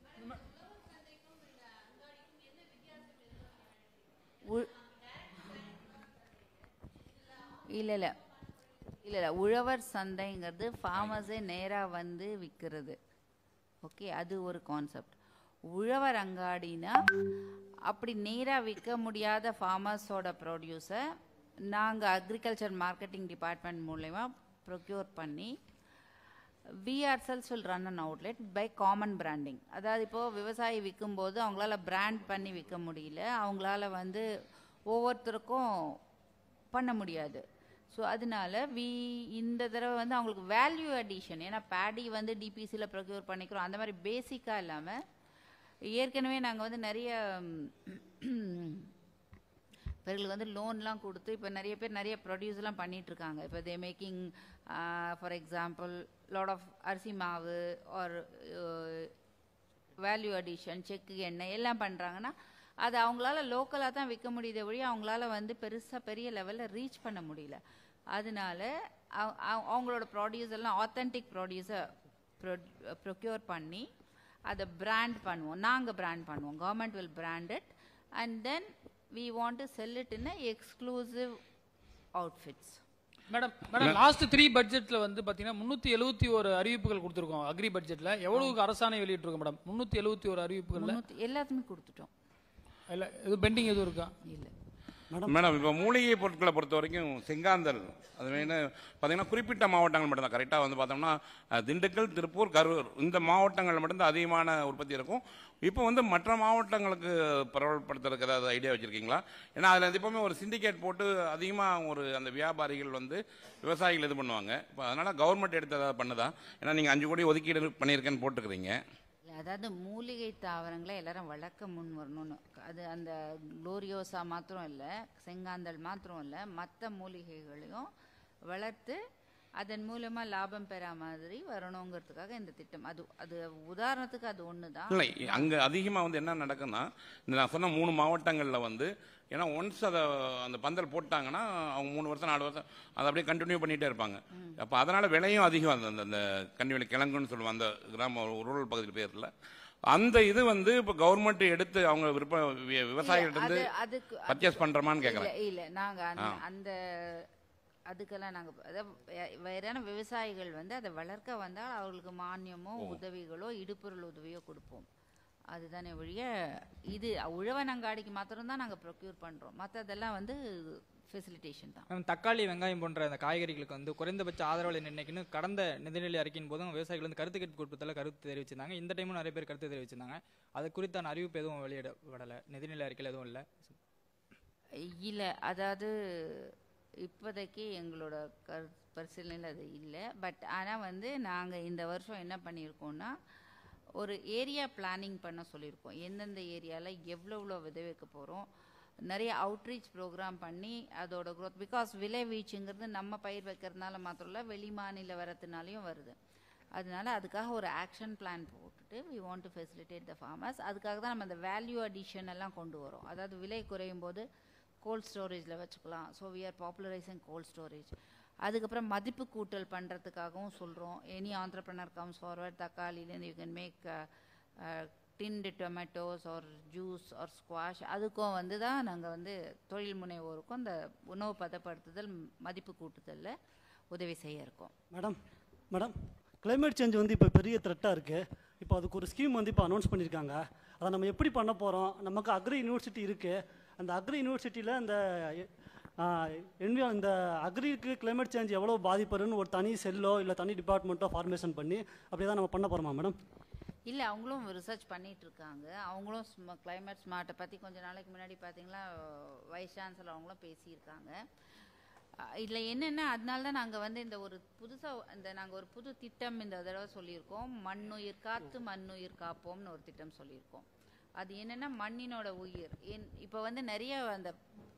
இல்லை இல்லை இல்லை இல்லை உழவர் சந்தைங்கிறது ஃபார்மர்ஸே நேராக வந்து விற்கிறது. ஓகே, அது ஒரு கான்செப்ட். உழவர் அங்காடினா அப்படி நேராக விற்க முடியாத ஃபார்மர்ஸோட ப்ரொடியூஸை நாங்கள் அக்ரிகல்ச்சர் மார்க்கெட்டிங் டிபார்ட்மெண்ட் மூலயமா ப்ரொக்யூர் பண்ணி we are sales will run an outlet by common branding. அதாவது இப்போது விவசாயி விற்கும்போது அவங்களால பிராண்ட் பண்ணி விற்க முடியல, அவங்களால வந்து ஒவ்வொருத்தருக்கும் பண்ண முடியாது. ஸோ அதனால வி இந்த தடவை வந்து அவங்களுக்கு வேல்யூ அடிஷன், ஏன்னா பேடி வந்து டிபிசியில் ப்ரொக்யூர் பண்ணிக்கிறோம், அந்த மாதிரி பேசிக்காக இல்லாமல் ஏற்கனவே நாங்கள் வந்து நிறைய பேர்களுக்கு வந்து லோன்லாம் கொடுத்து இப்போ நிறைய பேர் நிறைய ப்ரொடியூஸ்லாம் பண்ணிகிட்ருக்காங்க. இப்போ they making for example lot of அரிசி மாவு ஆர் வேல்யூ அடிஷன், செக்கு எண்ணெய் எல்லாம் பண்ணுறாங்கன்னா அது அவங்களால லோக்கலாக தான் விற்க முடியுதே ஒழிய அவங்களால வந்து பெருசாக பெரிய லெவலில் ரீச் பண்ண முடியல. அதனால அவ- அவ- அவங்களோட ப்ராடியூஸ் எல்லாம் ஆத்தென்டிக் ப்ராடியூஸை ப்ரொக்யூர் பண்ணி அதை பிராண்ட் பண்ணுவோம். நாங்கள் பிராண்ட் பண்ணுவோம். Government will brand it and then we want to sell it in exclusive outfits. Madam madam last three பட்ஜெட்ல வந்து பாத்தீங்கன்னா முன்னூத்தி எழுபத்தி ஒரு அறிவிப்புகள் கொடுத்துருக்கோம். அக்ரி பட்ஜெட்ல எவ்வளவுக்கு அரசாணை வெளியிட்டிருக்கோம் மேடம்? முன்னூத்தி எழுபத்தி ஒரு அறிவிப்புகள்ல முன்னூற்றி எல்லாத்துமே கொடுத்துட்டோம். இல்ல எதுவும் பெண்டிங் எதுவும் இருக்கா? இல்லை மேடம் இப்போ மூலிகை பொருட்களை பொறுத்த வரைக்கும் செங்காந்தல் அது வேணும் பார்த்தீங்கன்னா குறிப்பிட்ட மாவட்டங்கள் மட்டும்தான். கரெக்டாக வந்து பார்த்தோம்னா அஹ், திண்டுக்கல், திருப்பூர், கரூர் இந்த மாவட்டங்கள் மட்டும்தான் அதிகமான உற்பத்தி இருக்கும். இப்போ வந்து மற்ற மாவட்டங்களுக்கு பரவல்படுத்துறதுக்கு ஏதாவது ஐடியா வச்சுருக்கீங்களா? ஏன்னா அதில் எப்போவுமே ஒரு சிண்டிகேட் போட்டு அதிகமாக ஒரு அந்த வியாபாரிகள் வந்து விவசாயிகள் இது பண்ணுவாங்க. இப்போ அதனால் கவர்மெண்ட் எடுத்து ஏதாவது பண்ணுதா? ஏன்னா நீங்கள் அஞ்சு கோடி ஒதுக்கீடு பண்ணியிருக்கேன்னு போட்டுக்கிறீங்க. இல்லை, அதாவது மூலிகை தாவரங்களை எல்லாரும் வளர்க்க முன் வரணும்னு. அது அந்த குளோரியோசா மாத்திரம் இல்லை, செங்காந்தல் மாத்திரம் இல்லை, மற்ற மூலிகைகளையும் வளர்த்து அதன் மூலமா லாபம் பெற மாதிரி வரணுங்கிறதுக்காக இந்த திட்டம். அது அது உதாரணத்துக்கு அது ஒன்று தான். இல்லை, அங்கே அதிகமாக வந்து என்ன நடக்குன்னா இந்த நான் சொன்ன மூணு மாவட்டங்களில் வந்து ஏன்னா ஒன்ஸ் அதை அந்த பந்தல் போட்டாங்கன்னா அவங்க மூணு வருஷம் நாலு வருஷம் அதை அப்படியே கண்டினியூ பண்ணிகிட்டே இருப்பாங்க. அப்போ அதனால் விலையும் அதிகம். அந்த அந்த- அந்த கன்னிவெளி கிழங்குன்னு சொல்லுவாங்க அந்த கிராம ரூரல் பகுதியில் பேரில் அந்த இது வந்து இப்போ கவர்மெண்ட் எடுத்து அவங்க விருப்ப வி- விவசாயிகிட்ட இருந்து அது- அதுக்கு பர்ச்சேஸ் பண்ணுறோமான்னு இல்லை கேட்குறேன். இல்லை நாங்கள் அந்த அந்த அதுக்கெல்லாம் நாங்கள் அதாவது வே- வேறான விவசாயிகள் வந்து அதை வளர்க்க வந்தால் அவர்களுக்கு மானியமோ உதவிகளோ இடுப்பொருள் உதவியோ கொடுப்போம். அதுதானே ஒழிய இது உழவனங்காடிக்கு மாத்திரம்தான் நாங்கள் ப்ரொக்யூர் பண்ணுறோம், மற்றதெல்லாம் வந்து ஃபெசிலிட்டேஷன் தான். மேம் தக்காளி வெங்காயம் போன்ற அந்த காய்கறிகளுக்கு வந்து குறைந்தபட்ச ஆதரவு விலை நிர்ணயிக்கன்னு கடந்த நிதிநிலை அறிக்கையின் போதும் விவசாயிகள் வந்து கருத்து கேட்பு கூட்டத்தில் கருத்து தெரிவிச்சிருந்தாங்க. இந்த டைமும் நிறைய பேர் கருத்து தெரிவிச்சிருந்தாங்க. அது குறித்தான அறிவிப்பு எதுவும் வெளியிடப்படலை, நிதிநிலை அறிக்கையில் எதுவும் இல்லை. இல்லை, அதாவது இப்போதைக்கு எங்களோட கரு பரிசீலனையில் அது இல்லை. பட் ஆனால் வந்து நாங்கள் இந்த வருஷம் என்ன பண்ணியிருக்கோம்னா ஒரு ஏரியா பிளானிங் பண்ண சொல்லியிருக்கோம். எந்தெந்த ஏரியாவில் எவ்வளோ எவ்வளோ விதை வைக்க போகிறோம், நிறைய அவுட்ரீச் ப்ரோக்ராம் பண்ணி அதோட க்ரோத். பிகாஸ் விலை வீச்சுங்கிறது நம்ம பயிர் வைக்கிறதுனால மாத்திரம் இல்லை, வெளி மாநில வரத்துனாலையும் வருது. அதனால அதுக்காக ஒரு ஆக்ஷன் பிளான் போட்டுட்டு we want to facilitate the farmers. அதுக்காக தான் நம்ம அந்த வேல்யூ அடிஷன் எல்லாம் கொண்டு வரோம். அதாவது விலை குறையும் போது கோல்ட் ஸ்டோரேஜில் வச்சுக்கலாம். So we are popularising cold storage. அதுக்கப்புறம் மதிப்பு கூட்டல் பண்ணுறதுக்காகவும் சொல்கிறோம். எனி ஆண்டர்பிரனர் கம்ஸ் ஃபார்வர்ட், தக்காளிலேருந்து you can make tinned tomatoes or juice or squash, அதுக்கும் வந்து தான் நாங்கள் வந்து தொழில் முனைவோருக்கும் அந்த உணவு பதப்படுத்துதல் மதிப்பு கூட்டுதலில் உதவி செய்ய இருக்கோம். மேடம் மேடம் கிளைமேட் சேஞ்ச் வந்து இப்போ பெரிய த்ரெட்டாக இருக்குது. இப்போ அதுக்கு ஒரு ஸ்கீம் வந்து இப்போ அனௌன்ஸ் பண்ணியிருக்காங்க. அதை நம்ம எப்படி பண்ண போகிறோம்? நமக்கு அக்ரி யூனிவர்சிட்டி இருக்குது. அந்த அக்ரி யூனிவர்சிட்டியில் அந்த என்வியா இந்த அக்ரிக்கு கிளைமேட் சேஞ்ச் எவ்வளோ பாதிப்படுன்னு ஒரு தனி செல்லோ இல்லை தனி டிபார்ட்மெண்ட்டோ ஃபார்மேஷன் பண்ணி அப்படி தான் நம்ம பண்ண போகிறோமா மேடம்? இல்லை, அவங்களும் ரிசர்ச் பண்ணிட்டு இருக்காங்க. அவங்களும் கிளைமேட் ஸ்மார்ட்டை பற்றி கொஞ்சம் நாளைக்கு முன்னாடி பார்த்தீங்கன்னா வைஸ் சான்சலர் அவங்களும் பேசியிருக்காங்க. இதில் என்னென்னா அதனால தான் நாங்கள் வந்து இந்த ஒரு புதுசாக இந்த நாங்கள் ஒரு புது திட்டம் இந்த தடவை சொல்லியிருக்கோம். மண்ணுயிர் காத்து மண்ணுயிர் காப்போம்னு ஒரு திட்டம் சொல்லியிருக்கோம். அது என்னென்னா மண்ணினோட உயிர். என் இப்போ வந்து நிறைய அந்த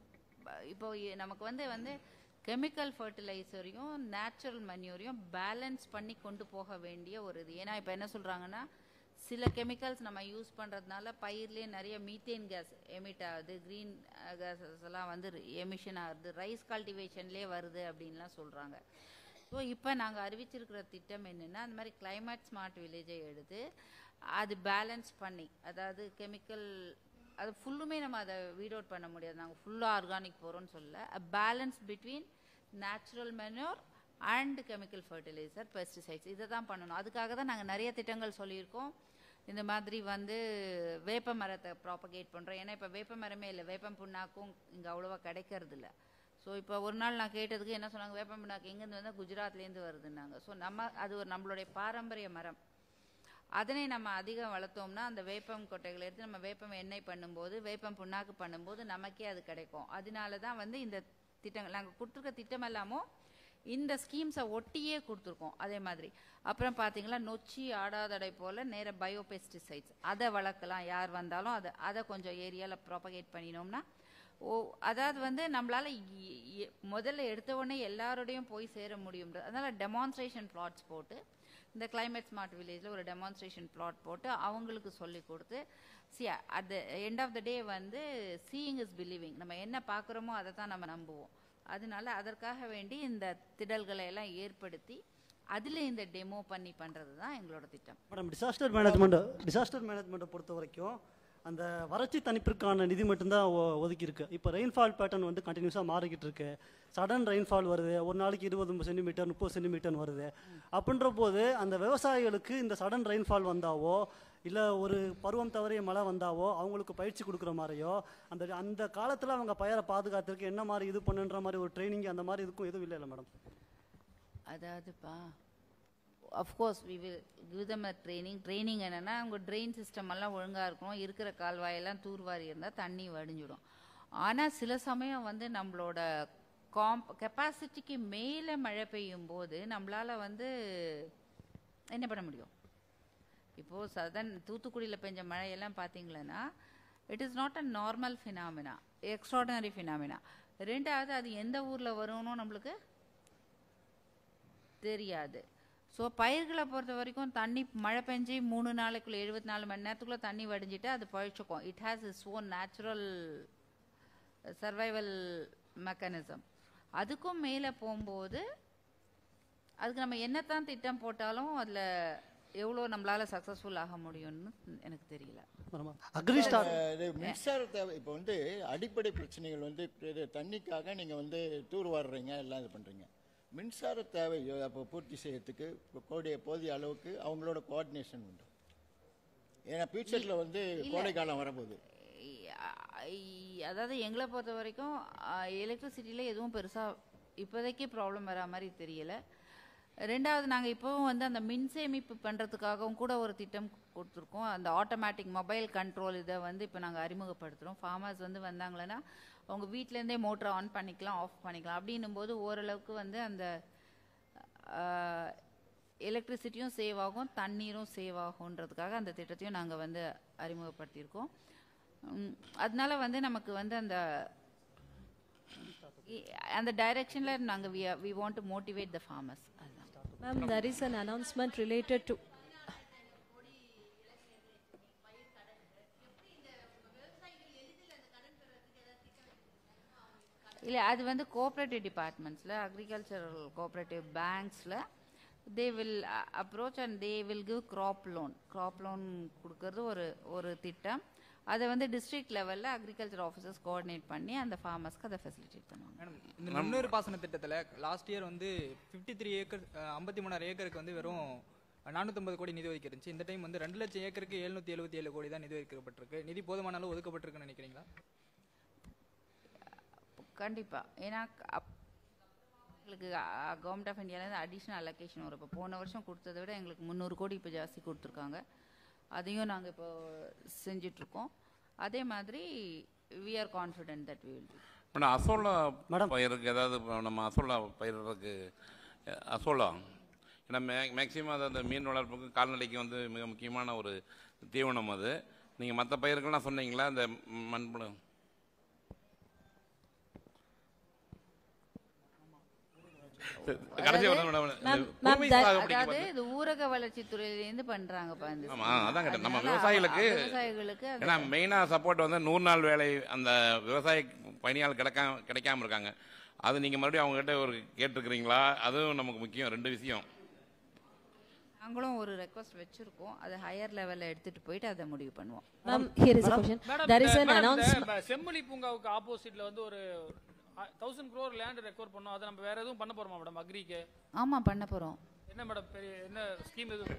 இப்போ நமக்கு வந்து வந்து கெமிக்கல் ஃபர்டிலைசரையும் நேச்சுரல் மன்யூரையும் பேலன்ஸ் பண்ணி கொண்டு போக வேண்டிய ஒரு இது. ஏன்னா இப்போ என்ன சொல்கிறாங்கன்னா சில கெமிக்கல்ஸ் நம்ம யூஸ் பண்ணுறதுனால பயிர்லேயே நிறைய மீத்தேன் கேஸ் எமிட் ஆகுது, க்ரீன் கேஸஸ் எல்லாம் வந்து எமிஷன் ஆகுது, ரைஸ் கல்டிவேஷன்லேயே வருது அப்படின்லாம் சொல்கிறாங்க. ஸோ இப்போ நாங்கள் அறிவிச்சிருக்கிற திட்டம் என்னென்னா அந்த மாதிரி கிளைமேட் ஸ்மார்ட் வில்லேஜை எடுத்து அது பேலன்ஸ் பண்ணி, அதாவது கெமிக்கல் அது ஃபுல்லுமே நம்ம அதை வீட் அவுட் பண்ண முடியாது, நாங்கள் ஃபுல்லாக ஆர்கானிக் போகிறோம்னு சொல்ல, a balance between natural manure and chemical fertilizer pesticides இதை தான் பண்ணணும். அதுக்காக தான் நாங்கள் நிறைய திட்டங்கள் சொல்லியிருக்கோம். இந்த மாதிரி வந்து வேப்ப மரத்தை ப்ராப்பகேட் பண்ணுறோம். ஏன்னா இப்போ வேப்ப மரமே இல்லை, வேப்பம் புண்ணாக்கும் இங்கே அவ்வளோவா கிடைக்கிறது இல்லை. ஸோ இப்போ ஒரு நாள் நான் கேட்டதுக்கு என்ன சொன்னாங்க, வேப்பம் புண்ணாக்கு எங்கேருந்து வந்தால் குஜராத்லேருந்து வருதுன்னாங்க. ஸோ நம்ம அது ஒரு நம்மளுடைய பாரம்பரிய மரம், அதனை நம்ம அதிகம் வளர்த்தோம்னா அந்த வேப்பம் கொட்டைகளை எடுத்து நம்ம வேப்பம் எண்ணெய் பண்ணும்போது வேப்பம் புண்ணாக்கு பண்ணும்போது நமக்கே அது கிடைக்கும். அதனால தான் வந்து இந்த திட்டங்கள் நாங்கள் கொடுத்துருக்க திட்டம் எல்லாமோ இந்த ஸ்கீம்ஸை ஒட்டியே கொடுத்துருக்கோம். அதே மாதிரி அப்புறம் பார்த்தீங்களா நொச்சி ஆடாதடை போல் நேர பயோபெஸ்டிசைட்ஸ் அதை வளர்க்கலாம். யார் வந்தாலும் அதை அதை கொஞ்சம் ஏரியாவில் ப்ராப்பகேட் பண்ணினோம்னா ஓ அதாவது வந்து நம்மளால் முதல்ல எடுத்த உடனே எல்லாரோடையும் போய் சேர முடியும். அதனால் டெமான்ஸ்ட்ரேஷன் பிளாட்ஸ் போட்டு இந்த கிளைமேட் ஸ்மார்ட் வில்லேஜில் ஒரு டெமான்ஸ்ட்ரேஷன் பிளாட் போட்டு அவங்களுக்கு சொல்லி கொடுத்து see at the end of the day வந்து சீயிங் இஸ் பிலீவிங், நம்ம என்ன பார்க்குறோமோ அதை தான் நம்ம நம்புவோம். அதனால அதற்காக வேண்டி இந்த திடல்களை எல்லாம் ஏற்படுத்தி அதில் இந்த டெமோ பண்ணி பண்ணுறது தான் எங்களோட திட்டம். மேடம் டிசாஸ்டர் மேனேஜ்மெண்ட் டிசாஸ்டர் மேனேஜ்மெண்ட்டை பொறுத்த வரைக்கும் அந்த வறட்சி தணிப்பிற்கான நிதி மட்டும்தான் ஒதுக்கி இருக்கு. இப்போ ரெயின்ஃபால் பேட்டர்ன் வந்து கண்டினியூஸாக மாறிக்கிட்டு இருக்கு. சடன் ரெயின்ஃபால் வருது, ஒரு நாளைக்கு இருபது சென்டிமீட்டர் முப்பது சென்டிமீட்டர் வருது. அப்படின்ற போது அந்த விவசாயிகளுக்கு இந்த சடன் ரெயின்ஃபால் வந்தாவோ இல்லை ஒரு பருவம் தவறிய மழை வந்தாவோ அவங்களுக்கு பயிற்சி கொடுக்குற மாதிரியோ அந்த அந்த காலத்தில் அவங்க பயிரை பாதுகாத்துருக்கு என்ன மாதிரி இது பண்ணுன்ற மாதிரி ஒரு ட்ரைனிங் அந்த மாதிரி இதுக்கும் எதுவும் இல்லை இல்லை மேடம்? அதாவதுப்பா of course we will give them a training. Training என்னென்னா அவங்க ட்ரெயின் சிஸ்டம் எல்லாம் ஒழுங்காக இருக்கணும், இருக்கிற கால்வாயெல்லாம் தூர்வாரி இருந்தால் தண்ணி வடிஞ்சிடும். ஆனால் சில சமயம் வந்து நம்மளோட காம்ப் கெப்பாசிட்டிக்கு மேலே மழை பெய்யும் போது நம்மளால் வந்து என்ன பண்ண முடியும்? இப்போது சதன் தூத்துக்குடியில் பெஞ்ச மழையெல்லாம் பார்த்தீங்களன்னா it is not a normal phenomena, extraordinary phenomena. ரெண்டாவது அது எந்த ஊரில் வரும்னு நம்மளுக்கு தெரியாது. ஸோ பயிர்களை பொறுத்த வரைக்கும் தண்ணி மழை பெஞ்சி மூணு நாளைக்குள்ளே எழுபத்தி நாலு மணி நேரத்துக்குள்ளே தண்ணி வடிஞ்சிட்டு அது பழிச்சுக்கும். It has its own natural survival mechanism. அதுக்கும் மேலே போகும்போது அதுக்கு நம்ம என்னத்தான் திட்டம் போட்டாலும் அதில் எவ்வளோ நம்மளால சக்ஸஸ்ஃபுல் ஆக முடியும்னு எனக்கு தெரியல. மின்சார தேவை இப்போ வந்து அடிப்படை பிரச்சனைகள் வந்து தண்ணிக்காக நீங்கள் வந்து தூர் வாடுறீங்க எல்லாம் இது பண்ணுறீங்க. மின்சார தேவை அப்போ பூர்த்தி செய்யறதுக்கு கூடிய போதிய அளவுக்கு அவங்களோட கோஆர்டினேஷன் உண்டு. ஏன்னா ஃபியூச்சரில் வந்து கோடை காலம் வரப்போகுது. அதாவது எங்களை பொறுத்த வரைக்கும் எலக்ட்ரிசிட்டியில் எதுவும் பெருசாக இப்போதைக்கு ப்ராப்ளம் வரா மாதிரி தெரியல. ரெண்டாவது நாங்கள் இப்போவும் வந்து அந்த மின் சேமிப்பு பண்ணுறதுக்காகவும் கூட ஒரு திட்டம் கொடுத்துருக்கோம். அந்த ஆட்டோமேட்டிக் மொபைல் கண்ட்ரோல் இதை வந்து இப்போ நாங்கள் அறிமுகப்படுத்துகிறோம். ஃபார்மர்ஸ் வந்து வந்தாங்களன்னா அவங்க வீட்டிலேருந்தே மோட்டரை ஆன் பண்ணிக்கலாம், ஆஃப் பண்ணிக்கலாம். அப்படின்னும் போது ஓரளவுக்கு வந்து அந்த எலக்ட்ரிசிட்டியும் சேவ் ஆகும், தண்ணீரும் சேவ் ஆகுன்றதுக்காக அந்த திட்டத்தையும் நாங்கள் வந்து அறிமுகப்படுத்தியிருக்கோம். அதனால வந்து நமக்கு வந்து அந்த அந்த டைரக்ஷனில் நாங்கள் we we want to motivate the farmers. Ma'am, there is an announcement related to இல்லை அது வந்து கோஆப்ரேட்டிவ் டிபார்ட்மெண்ட்ஸில் அக்ரிகல்ச்சரல் கோஆப்ரேட்டிவ் பேங்க்ஸில் they will approach and they will give crop loan. Crop loan கொடுக்கறது ஒரு ஒரு திட்டம். அதை வந்து டிஸ்ட்ரிக்ட் லெவலில் அக்ரிகல்ச்சர் ஆஃபீஸர்ஸ் கோஆர்டினேட் பண்ணி அந்த ஃபார்மர்ஸ்க்கு அதை ஃபெசிலிட்டேட் பண்ணுவாங்க. மேடம், இந்த நுண்ணீர் பாசன திட்டத்தில் லாஸ்ட் இயர் வந்து ஃபிஃப்டி த்ரீ ஏக்கர் ஐம்பத்தி மூணாயிரம் ஏக்கருக்கு வந்து வெறும் நானூற்றம்பது கோடி நிதி ஒதுக்கிருந்துச்சு. இந்த டைம் வந்து ரெண்டு லட்சம் ஏக்கருக்கு எழுநூற்றி எழுபத்தி ஏழு கோடி தான் நிதி ஒதுக்கப்பட்டிருக்கு. நிதி போதுமான அளவு ஒதுக்கப்பட்டிருக்குன்னு நினைக்கிறீங்களா? கண்டிப்பாக. ஏன்னா எங்களுக்கு கவர்மெண்ட் ஆஃப் இந்தியாவிலேருந்து அடிஷ்னல் அலோகேஷன் வரும். இப்போ போன வருஷம் கொடுத்ததை விட எங்களுக்கு முந்நூறு கோடி இப்போ ஜாஸ்தி கொடுத்துருக்காங்க. அதையும் நாங்கள் இப்போ செஞ்சிட்ருக்கோம். அதே மாதிரி we are confident that we will. Madam, azolla பயிருக்கு ஏதாவது நம்ம அசோலா பயிருக்கு அசோலா ஏன்னா மே மேக்சிமம் அது அந்த மீன் வளர்ப்புக்கு கால்நடைக்கு வந்து மிக முக்கியமான ஒரு தீவனம் அது. நீங்கள் மற்ற பயிருக்கெல்லாம் சொன்னீங்களா அந்த மண்புழு? அதாவது ஊரக வளர்ச்சி துறையிலேருந்து பண்றாங்க. நம்ம விவசாயிகளுக்கு ஏன்னா மெயினா சப்போர்ட் வந்து நூறு நாள் வேலை அந்த விவசாய பயணியால் கிடைக்காம கிடைக்காம இருக்காங்க. அது நீங்க மறுபடியும் அவங்க கிட்ட ஒரு கேட்டுருக்கிறீங்களா? அதுவும் நமக்கு முக்கியம். ரெண்டு விஷயம் நாங்களும் ஒரு ரெக்வெஸ்ட் வச்சிருக்கோம். அதை ஹையர் லெவல்ல எடுத்துட்டு போயிட்டு அதை முடிவு பண்ணுவோம். Ma'am, here is a question. There is an announcement. செம்மொழி பூங்காவுக்கு ஆப்போசிட்ல வந்து ஒரு தௌசண்ட் க்ரோர் லேண்ட் ரெக்கவர் பண்ணோம். அதை நம்ம வேற எதுவும் பண்ண போறோமா மேடம் அக்ரிக்கு? ஆமா, பண்ண போறோம். என்ன மேடம் பெரிய என்ன ஸ்கீம் எது?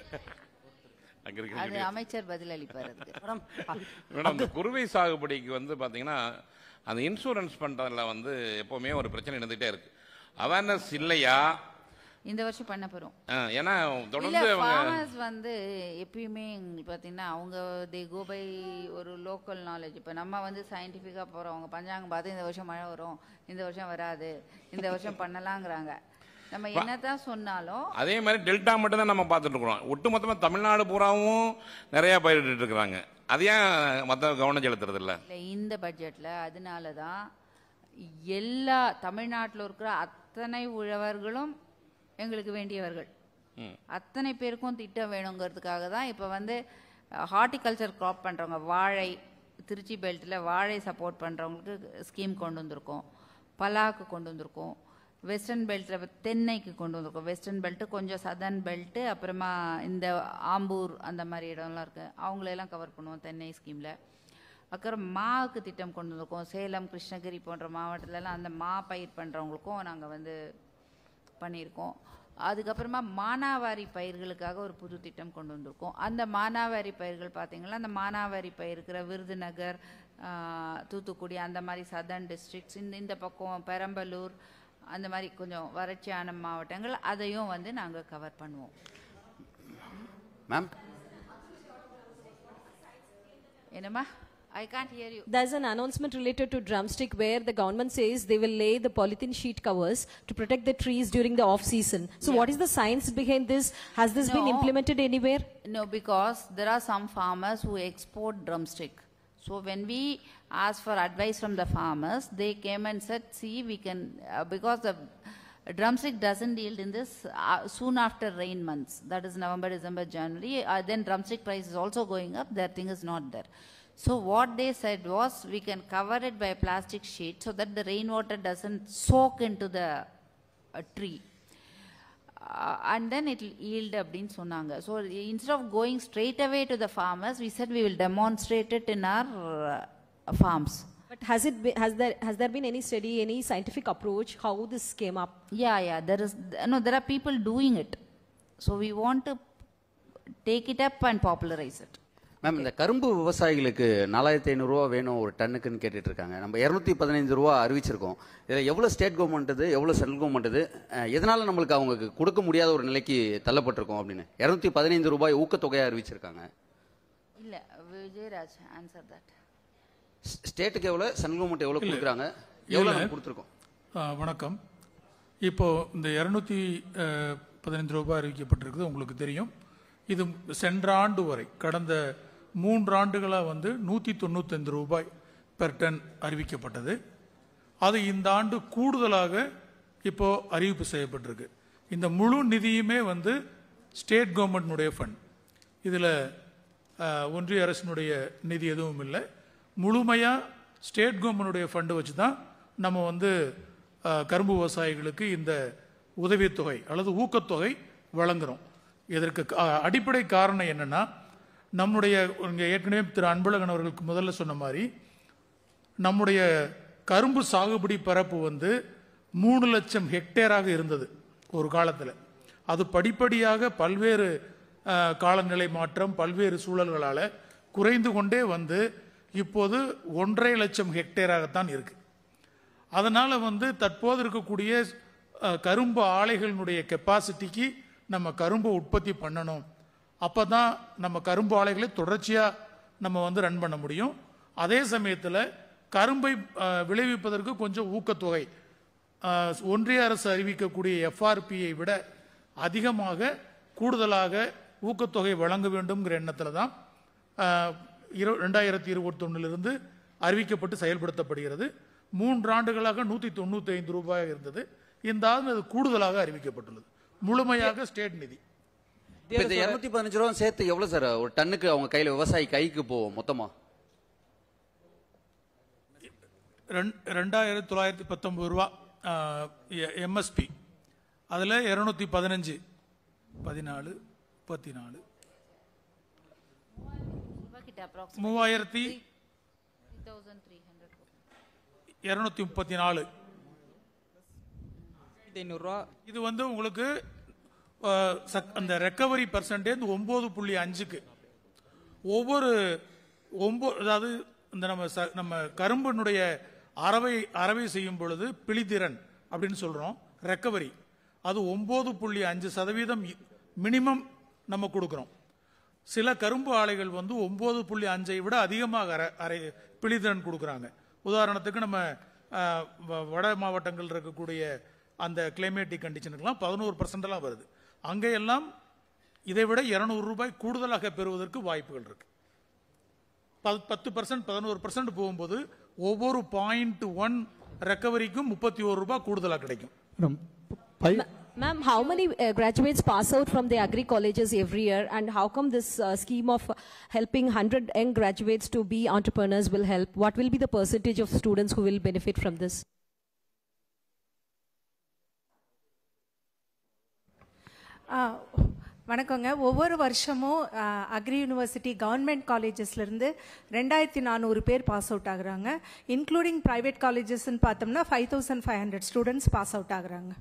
அது அமைச்சர் பதில் அளிப்பார். மேடம், இந்த குருவை சாகுபடிக்கு வந்து பாத்தீங்கன்னா அந்த இன்சூரன்ஸ் பண்றதுல வந்து எப்பவுமே ஒரு பிரச்சனை இருந்துகிட்டே இருக்கு. அவேர்னஸ் இல்லையா? இந்த வருஷம் பண்ண போறோம். ஏன்னா தொடர்ந்து ஃபார்மர்ஸ் வந்து எப்பயுமே பார்த்தீங்கன்னா அவங்க தே கோ பை ஒரு லோக்கல் நாலேஜ். இப்போ நம்ம வந்து சயின்டிஃபிக்காக போகிறோம். அவங்க பஞ்சாங்கம் பார்த்து இந்த வருஷம் மழை வரும், இந்த வருஷம் வராது, இந்த வருஷம் பண்ணலாங்கிறாங்க. நம்ம என்னதான் சொன்னாலும் அதே மாதிரி டெல்டா மட்டும் தான் நம்ம பார்த்துட்டு இருக்கிறோம். ஒட்டுமொத்தமாக தமிழ்நாடு பூராவும் நிறைய பயிரிட்டு இருக்கிறாங்க. அது ஏன் மற்ற கவனம் செலுத்துறது இல்லை? இந்த பட்ஜெட்டில் அதனால தான் எல்லா தமிழ்நாட்டில் இருக்கிற அத்தனை உழவர்களும் எங்களுக்கு வேண்டியவர்கள், அத்தனை பேருக்கும் திட்டம் வேணுங்கிறதுக்காக தான் இப்போ வந்து ஹார்டிகல்ச்சர் க்ராப் பண்ணுறவங்க, வாழை திருச்சி பெல்ட்டில் வாழை சப்போர்ட் பண்ணுறவங்களுக்கு ஸ்கீம் கொண்டு வந்திருக்கோம். பலாக்கு கொண்டு வந்திருக்கோம். வெஸ்டர்ன் பெல்ட்டில் தென்னைக்கு கொண்டு வந்திருக்கோம். வெஸ்டர்ன் பெல்ட்டு, கொஞ்சம் சதர்ன் பெல்ட்டு, அப்புறமா இந்த ஆம்பூர் அந்த மாதிரி இடம்லாம் இருக்குது, அவங்களெல்லாம் கவர் பண்ணுவோம் தென்னை ஸ்கீமில். அப்புறம் மாவுக்கு திட்டம் கொண்டு வந்திருக்கோம். சேலம், கிருஷ்ணகிரி போன்ற மாவட்டத்திலலாம் அந்த மா பயிர் பண்ணுறவங்களுக்கும் நாங்கள் வந்து பண்ணியிருக்கோம். அதுக்கப்புறமா மானாவாரி பயிர்களுக்காக ஒரு புது திட்டம் கொண்டு வந்திருக்கோம். அந்த மானாவாரி பயிர்கள் பார்த்தீங்கன்னா அந்த மானாவாரி பயிர் இருக்கிற விருதுநகர், தூத்துக்குடி அந்த மாதிரி சதர்ன் டிஸ்ட்ரிக்ட்ஸ், இந்த இந்த பக்கம் பெரம்பலூர் அந்த மாதிரி கொஞ்சம் வறட்சியான மாவட்டங்கள், அதையும் வந்து நாங்கள் கவர் பண்ணுவோம். மேம் என்னம்மா? I can't hear you. There's an announcement related to drumstick where the government says they will lay the polythene sheet covers to protect the trees during the off season. So yeah. What is the science behind this? Has this no, been implemented anywhere? No, because there are some farmers who export drumstick. So when we asked for advice from the farmers, they came and said, see, we can, uh, because the drumstick doesn't yield in this uh, soon after rain months, that is November, December, January, uh, then drumstick price is also going up, their thing is not there. So what they said was we can cover it by a plastic sheet so that the rainwater doesn't soak into the uh, tree. Uh, and then it will yield abdin sonanga. So instead of going straight away to the farmers, we said we will demonstrate it in our uh, farms. But has it been, has there has there been any study, any scientific approach how this came up? Yeah, yeah. There is no. There are people doing it. So we want to take it up and popularize it. Ma'am இந்த கரும்பு விவசாயிகளுக்கு நாலாயிரத்தி ஐநூறுரூவா வேணும் ஒரு டன்னுக்குன்னு கேட்டுட்டு இருக்காங்க. நம்ம இரநூத்தி பதினைந்து ரூபா அறிவிச்சிருக்கோம். இதில் எவ்வளோ ஸ்டேட் கவர்மெண்ட் இது, எவ்வளோ சென்ட்ரல் கவர்மெண்ட் இது, எதனால நம்மளுக்கு அவங்களுக்கு கொடுக்க முடியாத ஒரு நிலைக்கு தள்ளப்பட்டிருக்கோம் அப்படின்னு இரநூத்தி பதினைந்து ரூபாய் ஊக்கத்தொகையாக அறிவிச்சிருக்காங்க. இல்ல விஜயராஜ் ஆன்சர் தட். ஸ்டேட்டுக்கு எவ்வளோ, சென்ட்ரல் கவர்மெண்ட் எவ்வளோ கொடுக்குறாங்க, எவ்வளோ நம்ம கொடுத்துருக்கோம்? வணக்கம். இப்போ இந்த இரநூத்தி பதினைந்து ரூபாய் அறிவிக்கப்பட்டிருக்குது உங்களுக்கு தெரியும். இது சென்ற ஆண்டு வரை கடந்த மூன்று ஆண்டுகளாக வந்து நூற்றி தொண்ணூத்தஞ்சு ரூபாய் பெர் டன் அறிவிக்கப்பட்டது. அது இந்த ஆண்டு கூடுதலாக இப்போ அறிவிப்பு செய்யப்பட்டிருக்கு. இந்த முழு நிதியுமே வந்து ஸ்டேட் கவர்மெண்ட்னுடைய ஃபண்ட். இதில் ஒன்றிய அரசினுடைய நிதி எதுவும் இல்லை. முழுமையாக ஸ்டேட் கவர்மெண்டுடைய ஃபண்டு வச்சு தான் நம்ம வந்து கரும்பு விவசாயிகளுக்கு இந்த உதவித்தொகை அல்லது ஊக்கத்தொகை வழங்குகிறோம். இதற்கு அடிப்படை காரணம் என்னன்னா, நம்முடைய இங்கே ஏற்கனவே திரு அன்பழகன் அவர்களுக்கு முதல்ல சொன்ன மாதிரி நம்முடைய கரும்பு சாகுபடி பரப்பு வந்து மூணு லட்சம் ஹெக்டேராக இருந்தது ஒரு காலத்தில். அது படிப்படியாக பல்வேறு காலநிலை மாற்றம், பல்வேறு சூழல்களால் குறைந்து கொண்டே வந்து இப்போது ஒன்றரை லட்சம் ஹெக்டேராகத்தான் இருக்கு. அதனால் வந்து தற்போது இருக்கக்கூடிய கரும்பு ஆலைகளினுடைய கெப்பாசிட்டிக்கு நம்ம கரும்பு உற்பத்தி பண்ணணும். அப்போ தான் நம்ம கரும்பு ஆலைகளை தொடர்ச்சியாக நம்ம வந்து ரன் பண்ண முடியும். அதே சமயத்தில் கரும்பை விளைவிப்பதற்கு கொஞ்சம் ஊக்கத்தொகை ஒன்றிய அரசு அறிவிக்கக்கூடிய எஃப்ஆர்பியை விட அதிகமாக கூடுதலாக ஊக்கத்தொகை வழங்க வேண்டும்ங்கிற எண்ணத்தில் தான் இரு ரெண்டாயிரத்தி இருபத்தொன்னிலிருந்து அறிவிக்கப்பட்டு செயல்படுத்தப்படுகிறது. மூன்று ஆண்டுகளாக நூற்றி தொண்ணூற்றி ஐந்து ரூபாய் இருந்தது. இந்த ஆண்டு அது கூடுதலாக அறிவிக்கப்பட்டுள்ளது. முழுமையாக ஸ்டேட் நிதி. இந்த இருநூத்தி பதினஞ்சு ரூபா சேர்த்து எவ்வளவு சார் ஒரு டன்னுக்கு அவங்க கையில் விவசாயி கைக்கு போவோம் மொத்தமா? ரெண்டாயிரத்தி தொள்ளாயிரத்தி பத்தொன்பது ரூபா எம்எஸ்பி. அதில் இருநூத்தி பதினஞ்சு பதினாலு முப்பத்தி நாலு மூவாயிரத்தி இருநூத்தி முப்பத்தி நாலு இது வந்து உங்களுக்கு அந்த ரெக்கவரி பர்சன்டேஜ் ஒன்பது புள்ளி அஞ்சுக்கு ஒவ்வொரு ஒன்பது, அதாவது இந்த நம்ம நம்ம கரும்பினுடைய அறவை அறவை செய்யும் பொழுது பிழித்திறன் அப்படின்னு சொல்றோம், ரெக்கவரி அது ஒன்பது புள்ளி அஞ்சு சதவீதம் மினிமம் நம்ம கொடுக்குறோம். சில கரும்பு ஆலைகள் வந்து ஒன்பது புள்ளி அஞ்சை விட அதிகமாக அரை பிழித்திறன் கொடுக்குறாங்க. உதாரணத்துக்கு நம்ம வட மாவட்டங்கள் இருக்கக்கூடிய அந்த கிளைமேட்டிக் கண்டிஷனுக்கெல்லாம் பதினோரு பர்சன்டெல்லாம் வருது. அங்கெல்லாம் இதை விட இருநூறு ரூபாய் கூடுதலாக பெறுவதற்கு வாய்ப்புகள் இருக்கு. பத்து பர்சன்ட் பதினோரு பர்சன்ட் போகும்போது ஒவ்வொரு பாயிண்ட் ஒன் ரெக்கவரிக்கும் முப்பத்தி ஒரு ரூபாய் கூடுதலாக கிடைக்கும். Ma'am, how many uh, graduates pass out from the agri colleges every year, and how come this uh, scheme of helping one hundred young graduates to be entrepreneurs will help? What will be the percentage of students who will benefit from this? வணக்கங்க. ஒவ்வொரு வருஷமும் அக்ரி யூனிவர்சிட்டி கவர்மெண்ட் காலேஜஸ்லேருந்து ரெண்டாயிரத்தி நானூறு பேர் பாஸ் அவுட் ஆகுறாங்க. இன்க்ளூடிங் ப்ரைவேட் காலேஜஸ்ன்னு பார்த்தோம்னா five thousand five hundred students pass out ஆகுறாங்க.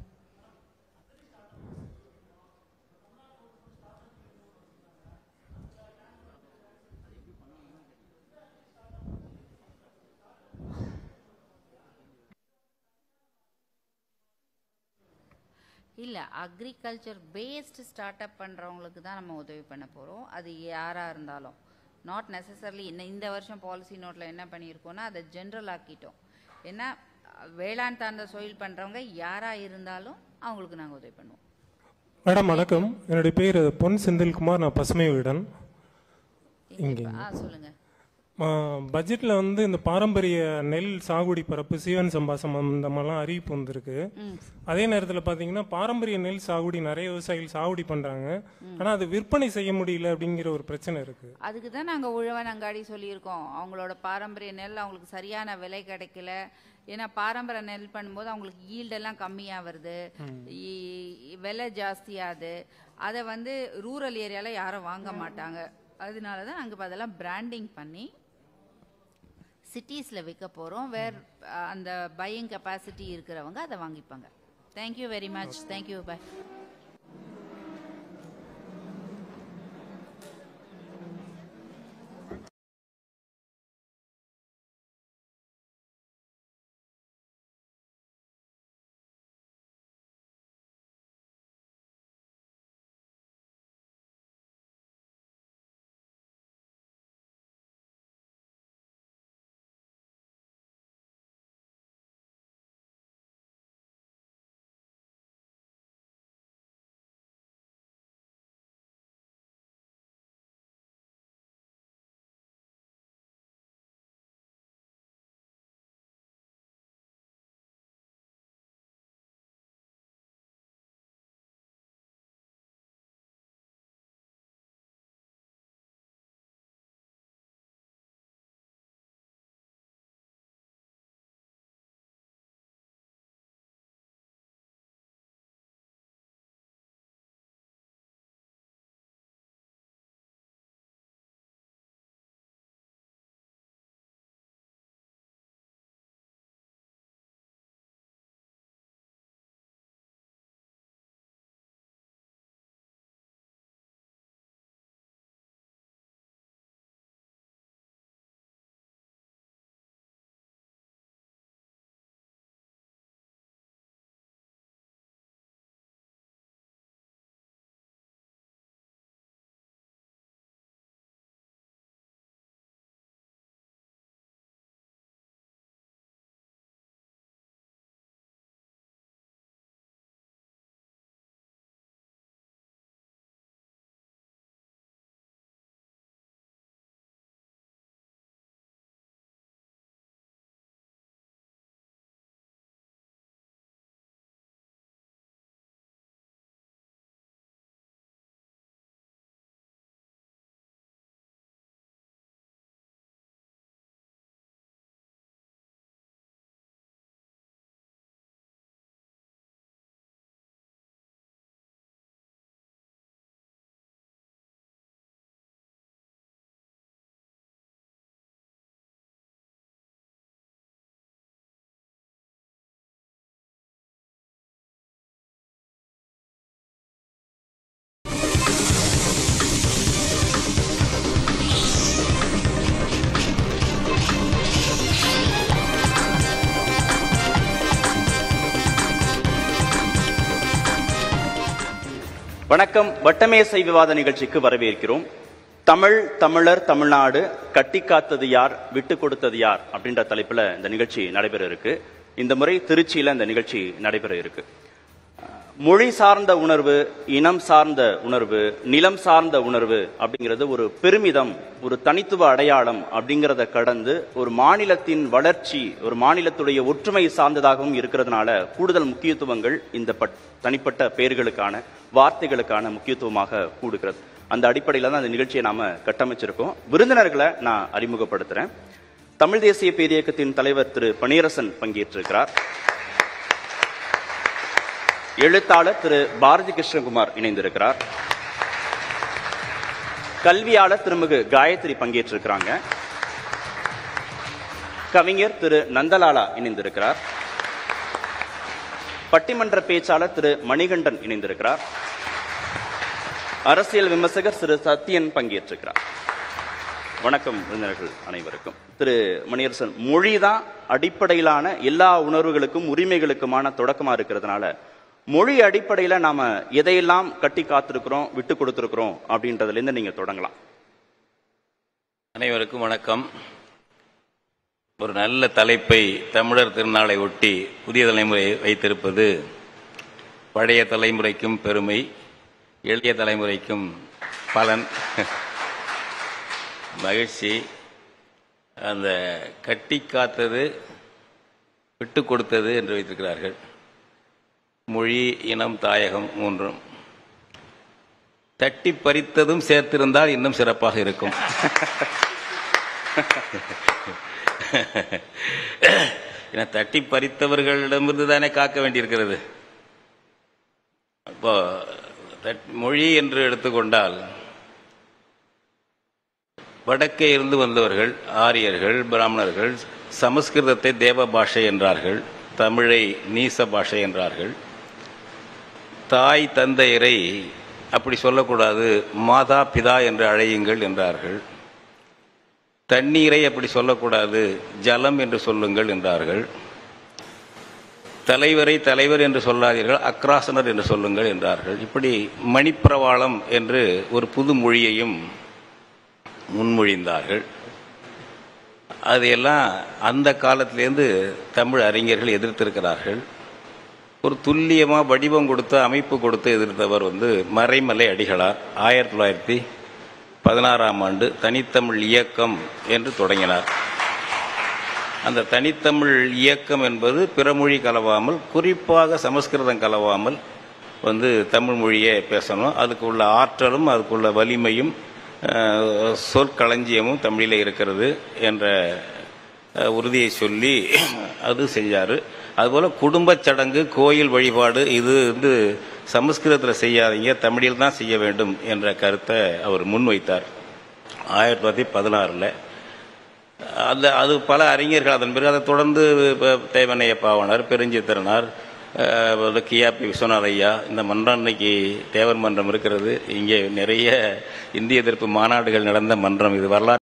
இல்லை, அக்ரிகல்ச்சர் பேஸ்டு ஸ்டார்ட் அப் பண்ணுறவங்களுக்கு தான் நம்ம உதவி பண்ண போகிறோம். அது யாராக இருந்தாலும், நாட் நெசசரிலி இன்னும் இந்த வருஷம் பாலிசி நோட்டில் என்ன பண்ணியிருக்கோன்னா அதை ஜென்ரல் ஆக்கிட்டோம். ஏன்னா வேளாண் சார்ந்த தொழில் பண்ணுறவங்க யாராக இருந்தாலும் அவங்களுக்கு நாங்கள் உதவி பண்ணுவோம். மேடம் வணக்கம், என்னுடைய பேர் பொன் செந்தில்குமார், நான் பசுமை வீடன். இங்கே ஆ சொல்லுங்கள். பட்ஜெட்டில் வந்து இந்த பாரம்பரிய நெல் சாகுடி பரப்பு சீவன் சம்பா சம்பந்தமெல்லாம் அறிவிப்பு வந்திருக்கு. அதே நேரத்தில் பார்த்தீங்கன்னா பாரம்பரிய நெல் சாகுடி நிறைய விவசாயிகள் சாகுடி பண்ணுறாங்க, ஆனால் அது விற்பனை செய்ய முடியல அப்படிங்கிற ஒரு பிரச்சனை இருக்கு. அதுக்கு தான் நாங்கள் உழவன் அங்காடி சொல்லியிருக்கோம். அவங்களோட பாரம்பரிய நெல் அவங்களுக்கு சரியான விலை கிடைக்கல. ஏன்னா பாரம்பரிய நெல் பண்ணும்போது அவங்களுக்கு ஈல்டெல்லாம் கம்மியாக வருது, விலை ஜாஸ்தியாகுது. அதை வந்து ரூரல் ஏரியாவில் யாரும் வாங்க மாட்டாங்க. அதனால தான் நாங்கள் இப்போ அதெல்லாம் பிராண்டிங் பண்ணி சிட்டிஸில் விற்க போகிறோம். வேர் அந்த பையிங் கெப்பாசிட்டி இருக்கிறவங்க அதை வாங்கிப்பாங்க. Thank you very much. Thank you. Bye. வணக்கம். வட்டமேசை விவாத நிகழ்ச்சிக்கு வரவேற்கிறோம். தமிழ், தமிழர், தமிழ்நாடு, கட்டி காத்தது யார், விட்டு கொடுத்தது யார் அப்படின்ற தலைப்புல இந்த நிகழ்ச்சி நடைபெற இருக்கு. இந்த முறை திருச்சியில இந்த நிகழ்ச்சி நடைபெற இருக்கு. மொழி சார்ந்த உணர்வு, இனம் சார்ந்த உணர்வு, நிலம் சார்ந்த உணர்வு அப்படிங்கிறது ஒரு பெருமிதம், ஒரு தனித்துவ அடையாளம் அப்படிங்கிறத கடந்து ஒரு மாநிலத்தின் வளர்ச்சி, ஒரு மாநிலத்துடைய ஒற்றுமை சார்ந்ததாகவும் இருக்கிறதுனால கூடுதல் முக்கியத்துவங்கள் இந்த தனிப்பட்ட பெயர்களுக்கான, வார்த்தைகளுக்கான முக்கியத்துவமாக கூடுகிறது. அந்த அடிப்படையில் தான் அந்த நிகழ்ச்சியை நாம கட்டமைச்சிருக்கோம். விருந்தினர்களை நான் அறிமுகப்படுத்துறேன். தமிழ் தேசிய பேரியக்கத்தின் தலைவர் திரு பனீரசன் பங்கேற்றிருக்கிறார். எழுத்தாளர் திரு பாரதி கிருஷ்ணகுமார் இணைந்திருக்கிறார். கல்வியாளர் திருமிகு காயத்ரி பங்கேற்றிருக்கிறாங்க. கவிஞர் திரு நந்தலாலா இணைந்திருக்கிறார். பட்டிமன்ற பேச்சாளர் திரு மணிகண்டன் இணைந்திருக்கிறார். அரசியல் விமர்சகர் திரு சத்யன் பங்கேற்றிருக்கிறார். வணக்கம் விருந்தினர்கள் அனைவருக்கும். திரு மணியரசன், மொழிதான் அடிப்படையிலான எல்லா உணர்வுகளுக்கும் உரிமைகளுக்குமான தொடக்கமா இருக்கிறதுனால மொழி அடிப்படையில நாம எதையெல்லாம் கட்டி காத்திருக்கிறோம், விட்டு கொடுத்திருக்கிறோம் அப்படின்றதுல இருந்து நீங்க தொடங்கலாம். அனைவருக்கும் வணக்கம். ஒரு நல்ல தலைப்பை தமிழர் திருநாளை ஒட்டி புதிய தலைமுறை வைத்திருப்பது பழைய தலைமுறைக்கும் பெருமை, எளிய தலைமுறைக்கும் பலன், மகிழ்ச்சி. அந்த கட்டி காத்தது, விட்டு கொடுத்தது என்று வைத்திருக்கிறார்கள். மொழி, இனம், தாயகம் மூன்றும் தட்டி பறித்ததும் சேர்த்திருந்தால் இன்னும் சிறப்பாக இருக்கும். ஏன்னா தட்டி பறித்தவர்களிடமிருந்து தானே காக்க வேண்டியிருக்கிறது. இப்போ மொழி என்று எடுத்துக்கொண்டால் வடக்கே இருந்து வந்தவர்கள் ஆரியர்கள், பிராமணர்கள் சமஸ்கிருதத்தை தேவ பாஷை என்றார்கள், தமிழை நீச பாஷை என்றார்கள். தாய் தந்தையரை அப்படி சொல்லக்கூடாது, மாதா பிதா என்று அழையுங்கள் என்றார்கள். தண்ணீரை அப்படி சொல்லக்கூடாது, ஜலம் என்று சொல்லுங்கள் என்றார்கள். தலைவரை தலைவர் என்று சொல்லாதீர்கள், அக்ராசனர் என்று சொல்லுங்கள் என்றார்கள். இப்படி மணிப்பிரவாளம் என்று ஒரு புது மொழியையும் முன்மொழிந்தார்கள். அதையெல்லாம் அந்த காலத்திலேருந்து தமிழ் அறிஞர்கள் எதிர்த்திருக்கிறார்கள். ஒரு துல்லியமாக வடிவம் கொடுத்து அமைப்பு கொடுத்து எதிர்த்தவர் வந்து மறைமலை அடிகளார். ஆயிரத்தி தொள்ளாயிரத்தி பதினாறாம் ஆண்டு தனித்தமிழ் இயக்கம் என்று தொடங்கினார். அந்த தனித்தமிழ் இயக்கம் என்பது பிறமொழி கலவாமல், குறிப்பாக சமஸ்கிருதம் கலவாமல் வந்து தமிழ் மொழியே பேசணும், அதுக்குள்ள ஆற்றலும் அதுக்குள்ள வலிமையும் சொற்களஞ்சியமும் தமிழில் இருக்கிறது என்ற உறுதியை சொல்லி அது செஞ்சார். அதுபோல் குடும்பச் சடங்கு, கோயில் வழிபாடு இது வந்து சமஸ்கிருதத்தில் செய்யாதீங்க, தமிழில் தான் செய்ய வேண்டும் என்ற கருத்தை அவர் முன்வைத்தார் ஆயிரத்தி தொள்ளாயிரத்தி பதினாறில். அந்த அது பல அறிஞர்கள் அதன் பிறகு அதை தொடர்ந்து தேவனைய பாவனர், பெருஞ்சித்திரனார், கியாபி விஸ்வநாத ஐயா, இந்த மன்றம் இன்னைக்கு தேவர் மன்றம் இருக்கிறது. இங்கே நிறைய இந்திய எதிர்ப்பு மாநாடுகள் நடந்த மன்றம் இது. வரலாற்று